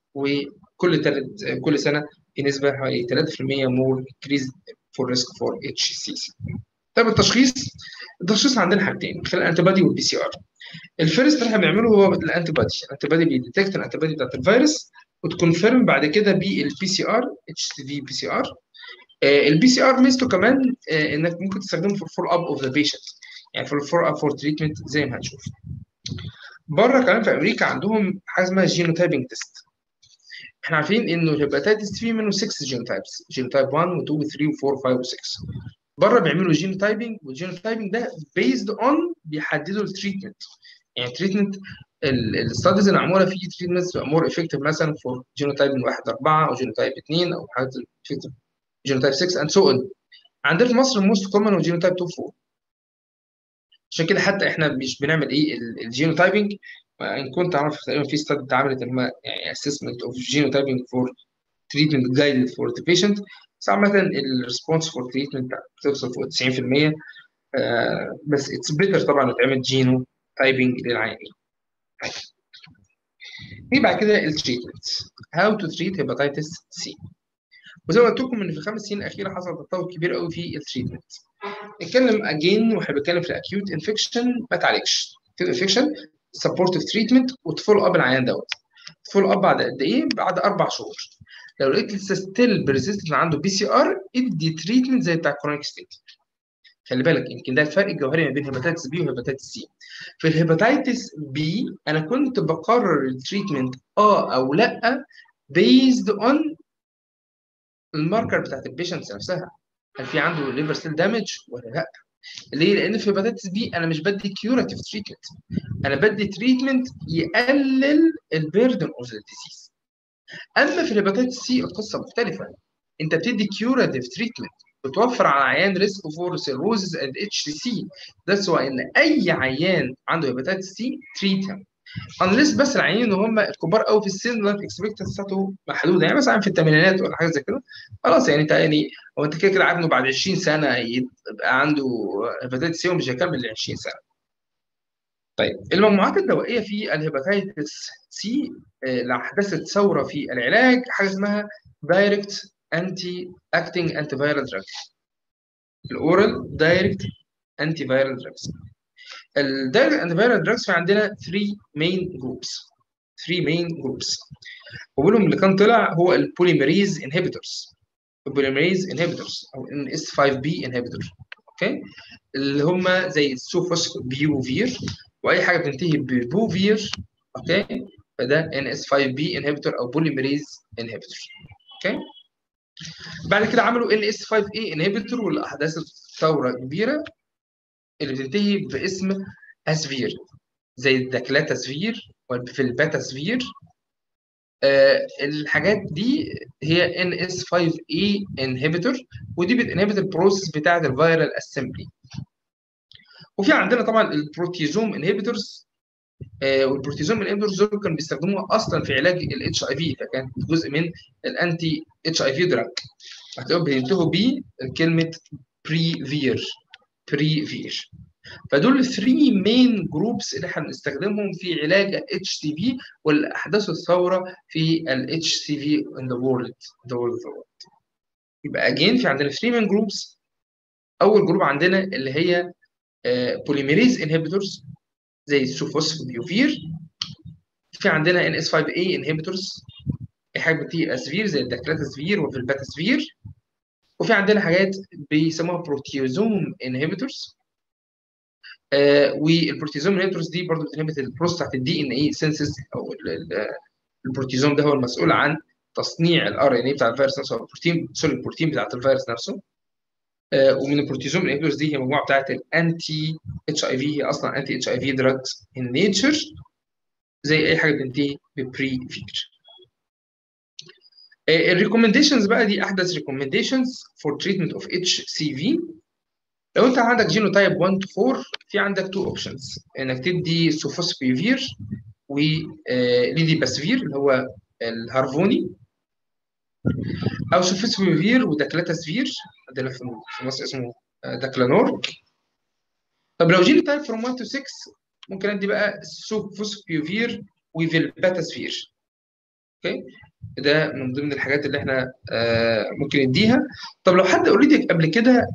S1: كل سنة في نسبة حوالي 3% مور انكريز فور ريسك فور اتش سي سي. طيب التشخيص عندنا حاجتين من خلال الانتي بادي والبي سي ار. الفيرست اللي احنا بنعمله هو الانتي بادي بيديتكت الانتي بادي بتاعت الفيروس وتكونفيرم بعد كده بالبي سي ار، اتش سي في بي سي ار. البي سي ار ميزته كمان انك ممكن تستخدمه في الفول اب اوف ذا بيشنت، يعني في الفول اب فور تريتمنت زي ما هنشوف. بره كمان في امريكا عندهم حاجه اسمها جينوتايبنج تيست. احنا عارفين انه الهيباتيتس في منه 6 جينوتايبس، جينوتايب 1 و2 و3 و4 و5 و6. بره بيعملوا جينوتايبنج، والجينوتايبنج ده بيزد اون بيحددوا التريتمنت. يعني التريتمنت الستاديز اللي معموله فيه تريتمنتس مور افكتيف مثلا فور جينوتايب 1 4 او جينوتايب 2 او حاجه جينوتايب 6 اند سو اون. عندنا في مصر الموست كومن هو جينوتايب 2 4. عشان كده حتى احنا مش بنعمل ايه الجينوتايبنج. ان كنت اعرف تقريبا في ستادي اتعملت ان هم يعني اسسمنت اوف جينوتايبنج فور تريتمنت جايد فور ذا بيشنت. بس عامه الريسبونس فور تريتمنت بتوصل فوق 90%. بس اتس بيتر طبعا يتعمل جينو تايبنج للعيانين. في بعد كده التريتمنت، هاو تو تريت هيباتيتس سي. وزي ما قلت لكم ان في الخمس سنين الاخيره حصل تطور كبير قوي في التريتمنت. نتكلم اجين واحنا بنتكلم في الاكيوت انفكشن ما تعالجش. في الانفكشن سبورتيف تريتمنت وتفول اب العيان دوت. تفول اب بعد قد ايه؟ بعد 4 شهور. لو لقيت لسه ستيل بيرزيستنت عنده بي سي ار ادي تريتمنت زي بتاع كرونيك ستيت. خلي بالك يمكن ده الفرق الجوهري ما بين هيباتيتس بي وهيباتيتس سي. في الهيباتيتس بي انا كنت بقرر التريتمنت او لا بيزد اون الماركر بتاعت البيشنتس نفسها، هل في عنده ليفر سيل دامج ولا لا. ليه؟ لان في الهيباتيتس بي انا مش بدي كيوراتيف تريتمنت، انا بدي تريتمنت يقلل البيردن اوف ذا ديزيز. اما في الهيباتيتس سي القصه مختلفه، انت بتدي كيوراتيف تريتمنت بتوفر على عيان ريسك فور سيروزز اند اتش سي. ذاتس واي ان اي عيان عنده هيباتيتس سي تريتهم انليس بس العيانين ان هم الكبار قوي في السن لايف اكسبكتنسي بتاعته محدوده، يعني مثلا في الثمانينات ولا حاجه زي كده. خلاص يعني انت يعني هو انت كده كده عارف انه بعد 20 سنه يبقى عنده هيباتيتس سي ومش هيكمل ل 20 سنه. طيب المجموعات الدوائيه في الهيباتيتس سي اللي احدثت ثوره في العلاج حاجه اسمها دايركت انتي اكتنج انتي فايرال دراجز. الاورال دايركت انتي فايرال دراجز. الدايركت انتي فايرال دراجز في عندنا 3 مين جروبس. ومنهم اللي كان طلع هو البوليميريز انهبيتورز. البوليميريز انهبيتورز او ان اس 5 بي انهبيتور. اوكي، اللي هم زي السوفوس بيوفير واي حاجه بتنتهي ببوفير. اوكي، فده ان اس 5 بي انهبيتور او بوليميريز انهبيتور. اوكي، بعد كده عملوا ان اس 5 اي انهبيتور واللي احدثت ثوره كبيره اللي بتنتهي باسم اسفير، زي الداكلاتاسفير والفيلباتاسفير. الحاجات دي هي NS5A انهبيتور، ودي بتنهبت البروسيس بتاعه الفيرال اسمبلي. وفي عندنا طبعا البروتيزوم انهبيتورز، والبروتيزوم انهبيتورز دول كانوا بيستخدموها اصلا في علاج الاتش اي في، فكانت جزء من الانتي اتش اي في دراج. هتلاقيهم بينتهوا بكلمه بريفير. فدول الثري مين جروبس اللي احنا بنستخدمهم في علاج الاتش سي في والاحداث الثوره في الاتش سي في ان ذا وورلد. يبقى اجين في عندنا 3 مين جروبس. اول جروب عندنا اللي هي بوليميريز انهبيتورز زي السوفوسفوبيوفير. في عندنا ان اس 5 اي انهبيتورز، حاجه بتيجي اسفير زي الداكلاتاسفير والفلباتاسفير. وفي عندنا حاجات بيسموها بروتيوزوم انهبيتورز، والبروتيزوم انهبيتورز دي برضه بتنهبت البروسيس بتاعت الدي ان اي سينسز، او البروتيزوم ده هو المسؤول عن تصنيع الار ان اي بتاع الفيروس نفسه، او البروتين بتاعت الفيروس نفسه. ومن البروتيزوم انهبيتورز دي هي مجموعه بتاعت الانتي اتش اي في، هي اصلا انتي اتش اي في دراجز ان نيتشر، زي اي حاجه بتنتهي ببري فيكر. الريكومنديشنز بقى دي احدث ريكومنديشنز فور تريتمنت اوف اتش سي في. لو انت عندك جينوتايب 1 to 4 في عندك تو اوبشنز، انك تدي سوفوسبيفير وليدي باسفير اللي هو الهارفوني، او سوفوسبيفير وداكلاتاسفير، عندنا في مصر اسمه داكلانورك. طب لو جينوتايب from 1 to 6 ممكن ادي بقى سوفوسبيفير وفيلباتاسفير. اوكي، ده من ضمن الحاجات اللي احنا ممكن نديها. طب لو حد اوريدي قبل كده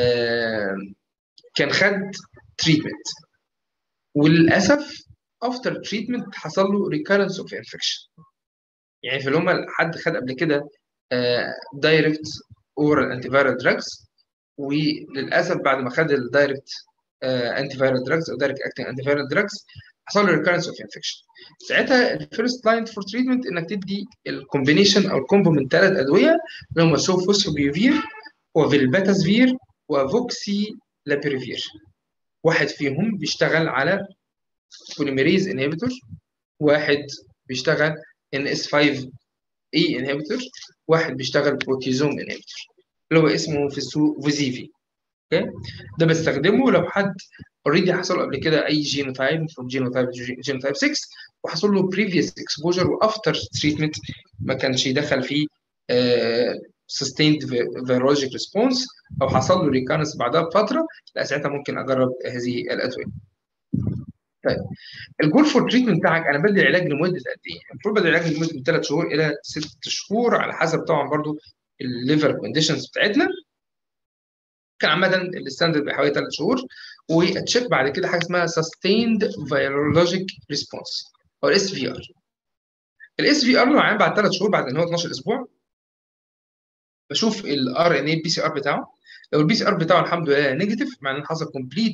S1: كان خد تريتمنت وللاسف افتر تريتمنت حصل له ريكارنس اوف انفكشن، يعني في اللي هم حد خد قبل كده دايركت اورال انتي فايرال دراجز، وللاسف بعد ما خد الدايركت انتي فايرال دراجز او دايركت اكتنج انتي فايرال دراجز حصل له ريكارنس اوف انفكشن. ساعتها الفيرست لاين فور تريتمنت انك تدي الكومبينيشن او الكومبو من 3 ادويه اللي هم سوفوسفوبيوفير وفيلباتاسفير وفوكسي لابيريفير. واحد فيهم بيشتغل على بوليميريز انهبيتور، واحد بيشتغل ان اس 5 اي انهبيتور، واحد بيشتغل بروتيزوم انهبيتور اللي هو اسمه في السوق فوزيفي. اوكي، ده بستخدمه لو حد اوريدي حصل قبل كده اي جينوتايب فروم جينوتايب 6 وحصل له بريفيوس اكسبوجر وافتر تريتمنت ما كانش يدخل فيه sustained virologic response او حصل له ريكارنس بعدها بفتره، لا ساعتها ممكن اجرب هذه الادويه. طيب الجول فور تريتمنت بتاعك انا بدي علاج لمده قد ايه؟ المفروض بدي علاج لمده من 3 شهور الى 6 شهور على حسب طبعا برضو الليفر كونديشنز بتاعتنا. كان عامه الستاندرد بحوالي 3 شهور، واتشيك بعد كده حاجه اسمها sustained virologic response او الاس في ار. الاس في ار معايا بعد 3 شهور، بعد ان هو 12 اسبوع بشوف الار ان اي بي سي ار بتاعه. لو البي سي ار بتاعه الحمد لله نيجاتيف، معناه ان حصل كومبليت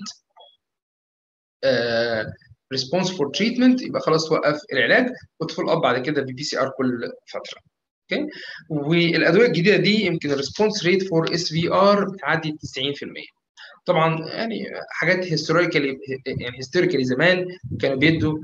S1: ريسبونس فور تريتمنت، يبقى خلاص توقف العلاج وتفول اب بعد كده ببي سي ار كل فتره. اوكي، والادويه الجديده دي يمكن الريسبونس ريت فور اس في ار بتعدي 90%. طبعا يعني حاجات هيستوريكالي، يعني هيستوريكالي زمان كانوا بيدوا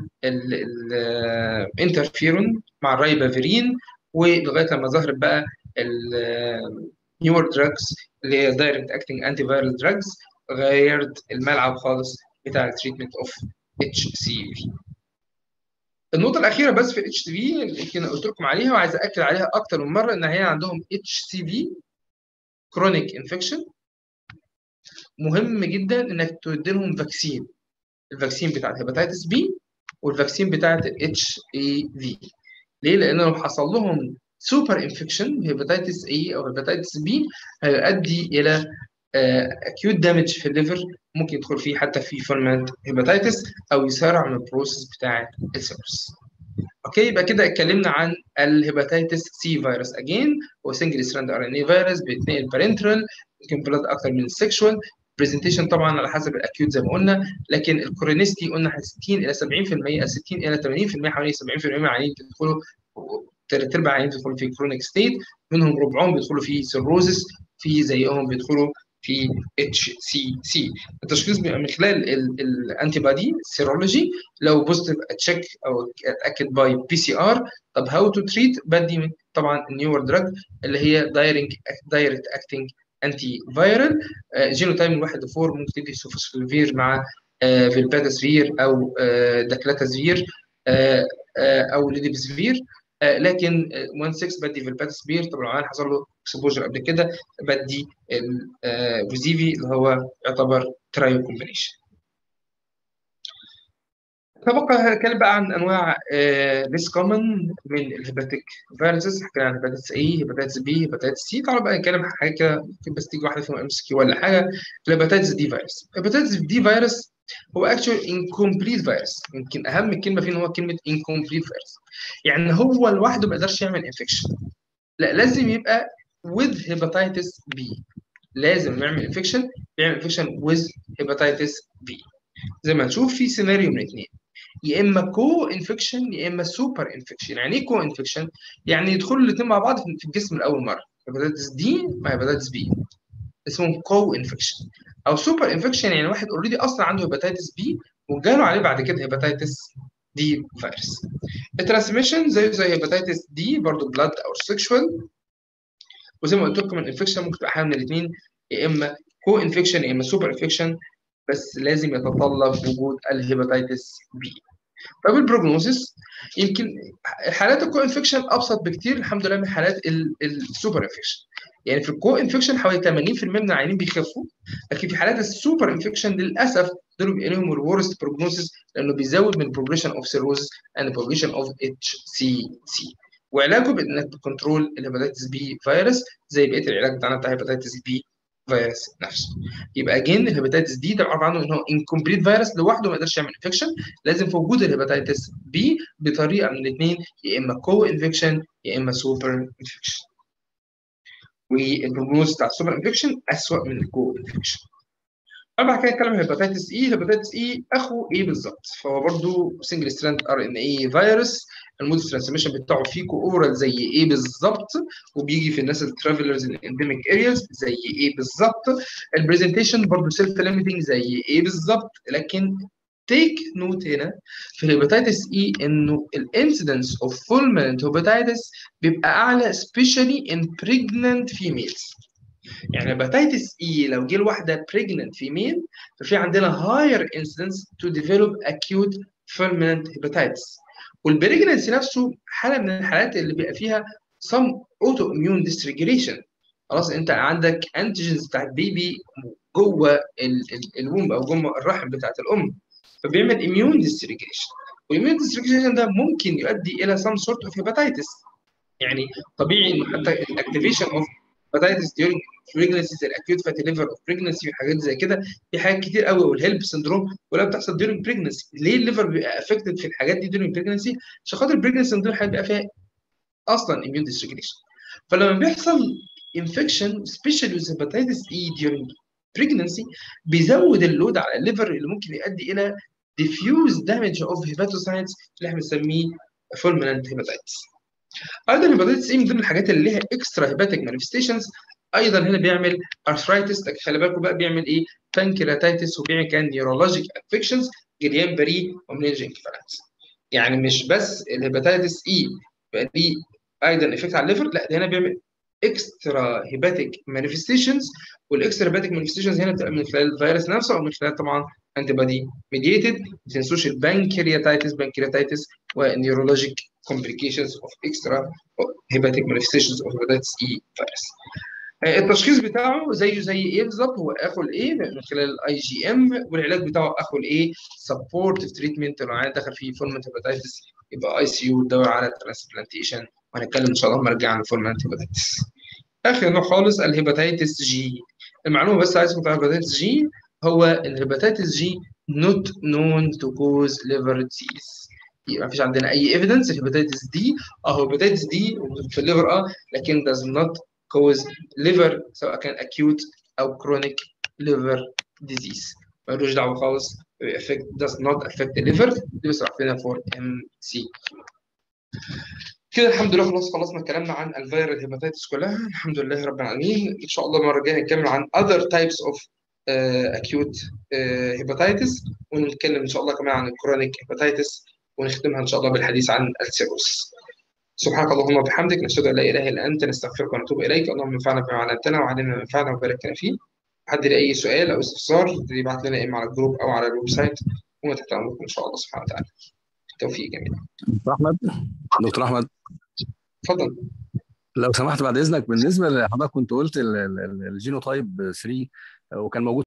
S1: الانترفيرون مع الرايبافيرين، ولغايه لما ظهرت بقى النيور دراجز اللي هي دايركت اكتنج انتي فايرال دراجز، غيرت الملعب خالص بتاع التريتمنت اوف اتش سي في. النقطة الأخيرة بس في الاتش سي في اللي يمكن قلت لكم عليها وعايز أكد عليها أكتر من مرة، إن هي عندهم اتش سي في كرونيك انفكشن. مهم جدا إنك تدي لهم فاكسين، الفاكسين بتاع الهيباتيتس بي والفاكسين بتاعة الاتش اي في. ليه؟ لأن لو حصل لهم سوبر انفكشن هيباتيتس اي أو هيباتيتس بي هيؤدي إلى اكيوت دامج في الليفر، ممكن يدخل فيه حتى في فورمانت هيباتيتس او يسارع من البروسيس بتاعه السيرس. اوكي، يبقى كده اتكلمنا عن الهيباتيتس سي فيروس. اجين هو سنجل ستراند ار ان اي فيروس بيتنقل بارنترال، يمكن بلاد اكتر من السكشوال. برزنتيشن طبعا على حسب الاكيوت زي ما قلنا، لكن الكورونيستي قلنا 60 الى 70%، 60 الى 80%، حوالي 70% من العيانين بيدخلوا، ثلاث ارباع العيانين بيدخلوا في كرونيك ستيت، منهم ربعهم بيدخلوا في سيروزس، في زيهم بيدخلوا في HCC. التشخيص بيبقى من خلال الانتي بادي سيرولوجي، لو بوزيتيف اتشيك او اتاكد باي PCR. طب هاو تو تريت؟ بدي طبعا النيور دراج اللي هي دايركت اكتنج انتي فايرال. جينوتايب من 1 ل 4 ممكن تدي سوفوسفير مع فيلباتاسفير او داكلاتاسفير او ليديبسفير. لكن 1 6 بدي فيلباتاسفير. طب لو حصل له اكسبوجر قبل كده بدي الفوزيفي اللي هو يعتبر ترايو كومبينيشن. تبقى هنتكلم بقى عن انواع ليس كومن من الهيباتيك فيروسز. حكينا عن هيباتيتس اي، هيباتيتس بي، هيباتيتس سي. تعالوا بقى نتكلم عن حاجه كده ممكن بس تيجي واحده فيهم MCQ ولا حاجه. الهيباتيتس دي فيروس. الهيباتيتس دي فيروس هو اكشوال انكمبليت فيروس. يمكن اهم كلمه فيه ان هو كلمه انكمبليت فيروس، يعني هو لوحده ما يقدرش يعمل انفكشن، لا لازم يبقى with hepatitis B. لازم يعمل انفكشن، بيعمل انفكشن with hepatitis B. زي ما هنشوف في سيناريو من اثنين، يا اما كو انفكشن يا اما سوبر انفكشن. يعني ايه كو انفكشن؟ يعني يدخلوا الاثنين مع بعض في الجسم لاول مره، هيباتيتس دي مع هيباتيتس بي، اسمهم كو انفكشن. او سوبر انفكشن يعني واحد اوريدي اصلا عنده هيباتيتس بي وجاله عليه بعد كده هيباتيتس دي فيروس. الترانسميشن زي هيباتيتس دي برضه بلاد او سيكشوال. وزي ما قلت لكم الانفكشن ممكن تبقى حاجه من الاثنين، يا اما كو انفكشن يا اما سوبر انفكشن، بس لازم يتطلب وجود الهيباتيتس بي. طب البروجنوسيس، يمكن حالات الكو انفكشن ابسط بكتير الحمد لله من حالات السوبر انفكشن. يعني في الكو انفكشن حوالي 80% من العيانين بيخفوا، لكن في حالات السوبر انفكشن للاسف دول بيبقى لهم الورست بروجنوسيس، لانه بيزود من بروجريشن اوف سيروز اند بروجريشن اوف HCC. وعلاجه بانك تكنترول الهيباتيتس بي فيروس زي بقيه العلاج بتاعنا بتاع هيباتيتس بي فيروس نفسه. يبقى اجين الهيباتيتس دي ده عباره عنه ان هو انكمبليت فيروس لوحده ما يقدرش يعمل انفكشن، لازم في وجود الهيباتيتس بي بطريقه من الاثنين، يا اما كو انفكشن يا اما سوبر انفكشن. والبروجنوز بتاع السوبر انفكشن اسوء من الكو انفكشن. بعد كده نتكلم عن هيباتيتس اي. هيباتيتس اي اخو ايه بالظبط؟ فهو برضه سنجل ستراند RNA فيروس. المود ترانسميشن بتاعه فيكو اورال زي ايه بالظبط، وبيجي في الناس الترافلرز الانديميك ارياز زي ايه بالظبط. البرزنتيشن برضه سيلف ليميتنج زي ايه بالظبط. لكن تيك نوت هنا في الهيباتيتس اي انه الانسيدنس اوف فولمنت هيباتيتس بيبقى اعلى سبيشالي ان بريجننت فيميلز. يعني هيباتيتس اي لو جه لواحده بريجننت فيميل ففي عندنا higher incidence to develop acute fulminant hepatitis. والبريجننسي نفسه حاله من الحالات اللي بيبقى فيها some autoimmune dysregulation. خلاص انت عندك انتيجنز بتاعت بيبي جوه الومب او جوه الرحم بتاعت الام، فبيعمل immune dysregulation. والimmune dysregulation ده ممكن يؤدي الى some sort of hepatitis. يعني طبيعي ان حتى الاكتيفيشن اوف hepatitis during pregnancy زي الاكيوت فاتي ليفر اوف بريجنسي وحاجات زي كده، في حاجات كتير قوي. والهيلب سندروم ولا بتحصل during pregnancy. ليه الليفر بيبقى افكتد في الحاجات دي during pregnancy؟ عشان خاطر البريجنسي سندروم هيبقى فيها اصلا immune dysregulation. فلما بيحصل infection especially with hepatitis E during pregnancy بيزود اللود على الليفر اللي ممكن يؤدي الى diffuse damage of hepatocytes اللي احنا بنسميه fulminant hepatitis. ايضا الهيباتيتس اي من ضمن الحاجات اللي ليها اكسترا هيباتيك مانيفستيشنز. ايضا هنا بيعمل ارثرايتس، لكن خلي بالكم بقى بيعمل ايه؟ بانكرياتايتس، وبيعمل كان نيورولوجيك افكشنز جريان بري ومنينجي انكفالات. يعني مش بس الهيباتيتس اي بقى ليه ايضا افكت على الليفر، لا ده هنا بيعمل اكسترا هيباتيك مانيفستيشنز. والاكسترا هيباتيك مانيفستيشنز هنا بتبقى من خلال الفيروس نفسه او من خلال طبعا انتي بادي ميديتد. ما تنسوش البانكرياتايتس ونيورولوجيك complications of extra hepatic manifestations of hepatitis E virus. التشخيص بتاعه زي ايه بالظبط؟ هو اخو الايه من خلال IgM، والعلاج بتاعه اخو الايه سبورتيف تريتمنت. لو عيان دخل فيه فورمنت هيباتيتس يبقى ICU تدور على ترانسبلانتيشن، وهنتكلم ان شاء الله لما نرجع عن الفورمنت هيباتيتس. اخر نوع خالص الهيباتيتس جي. المعلومه بس عايزكم تعرفوا الهيباتيتس جي هو الهيباتيتس جي not known to cause liver disease. يبقى مفيش عندنا اي ايفيدنس الهيباتيتس دي هيباتيتس دي في الليفر لكن does not cause liver سواء كان acute او chronic liver disease. ملوش دعوه خالص does not affect the liver. دي بس عارفينها for MC. كده الحمد لله خلاص خلصنا كلامنا عن الفيرال هيباتيتس كلها، الحمد لله رب العالمين. ان شاء الله المره الجايه نتكلم عن other types of acute hepatitis، ونتكلم ان شاء الله كمان عن الكرونيك هيباتيتس، ونختمها ان شاء الله بالحديث عن السيروس. سبحانك اللهم وبحمدك، نشهد ان لا اله الا انت، نستغفرك ونتوب اليك. اللهم انفعنا بما علمتنا وعلمنا ما ينفعنا وبارك لنا فيه. حد ليه اي سؤال او استفسار يبعت لنا اما على الجروب او على الويب سايت، وما تحت امركم ان شاء الله سبحانه وتعالى. التوفيق جميعا.
S2: دكتور احمد دكتور احمد
S1: اتفضل.
S2: لو سمحت بعد اذنك، بالنسبه لحضرتك كنت قلت الجينوتايب 3 وكان موجود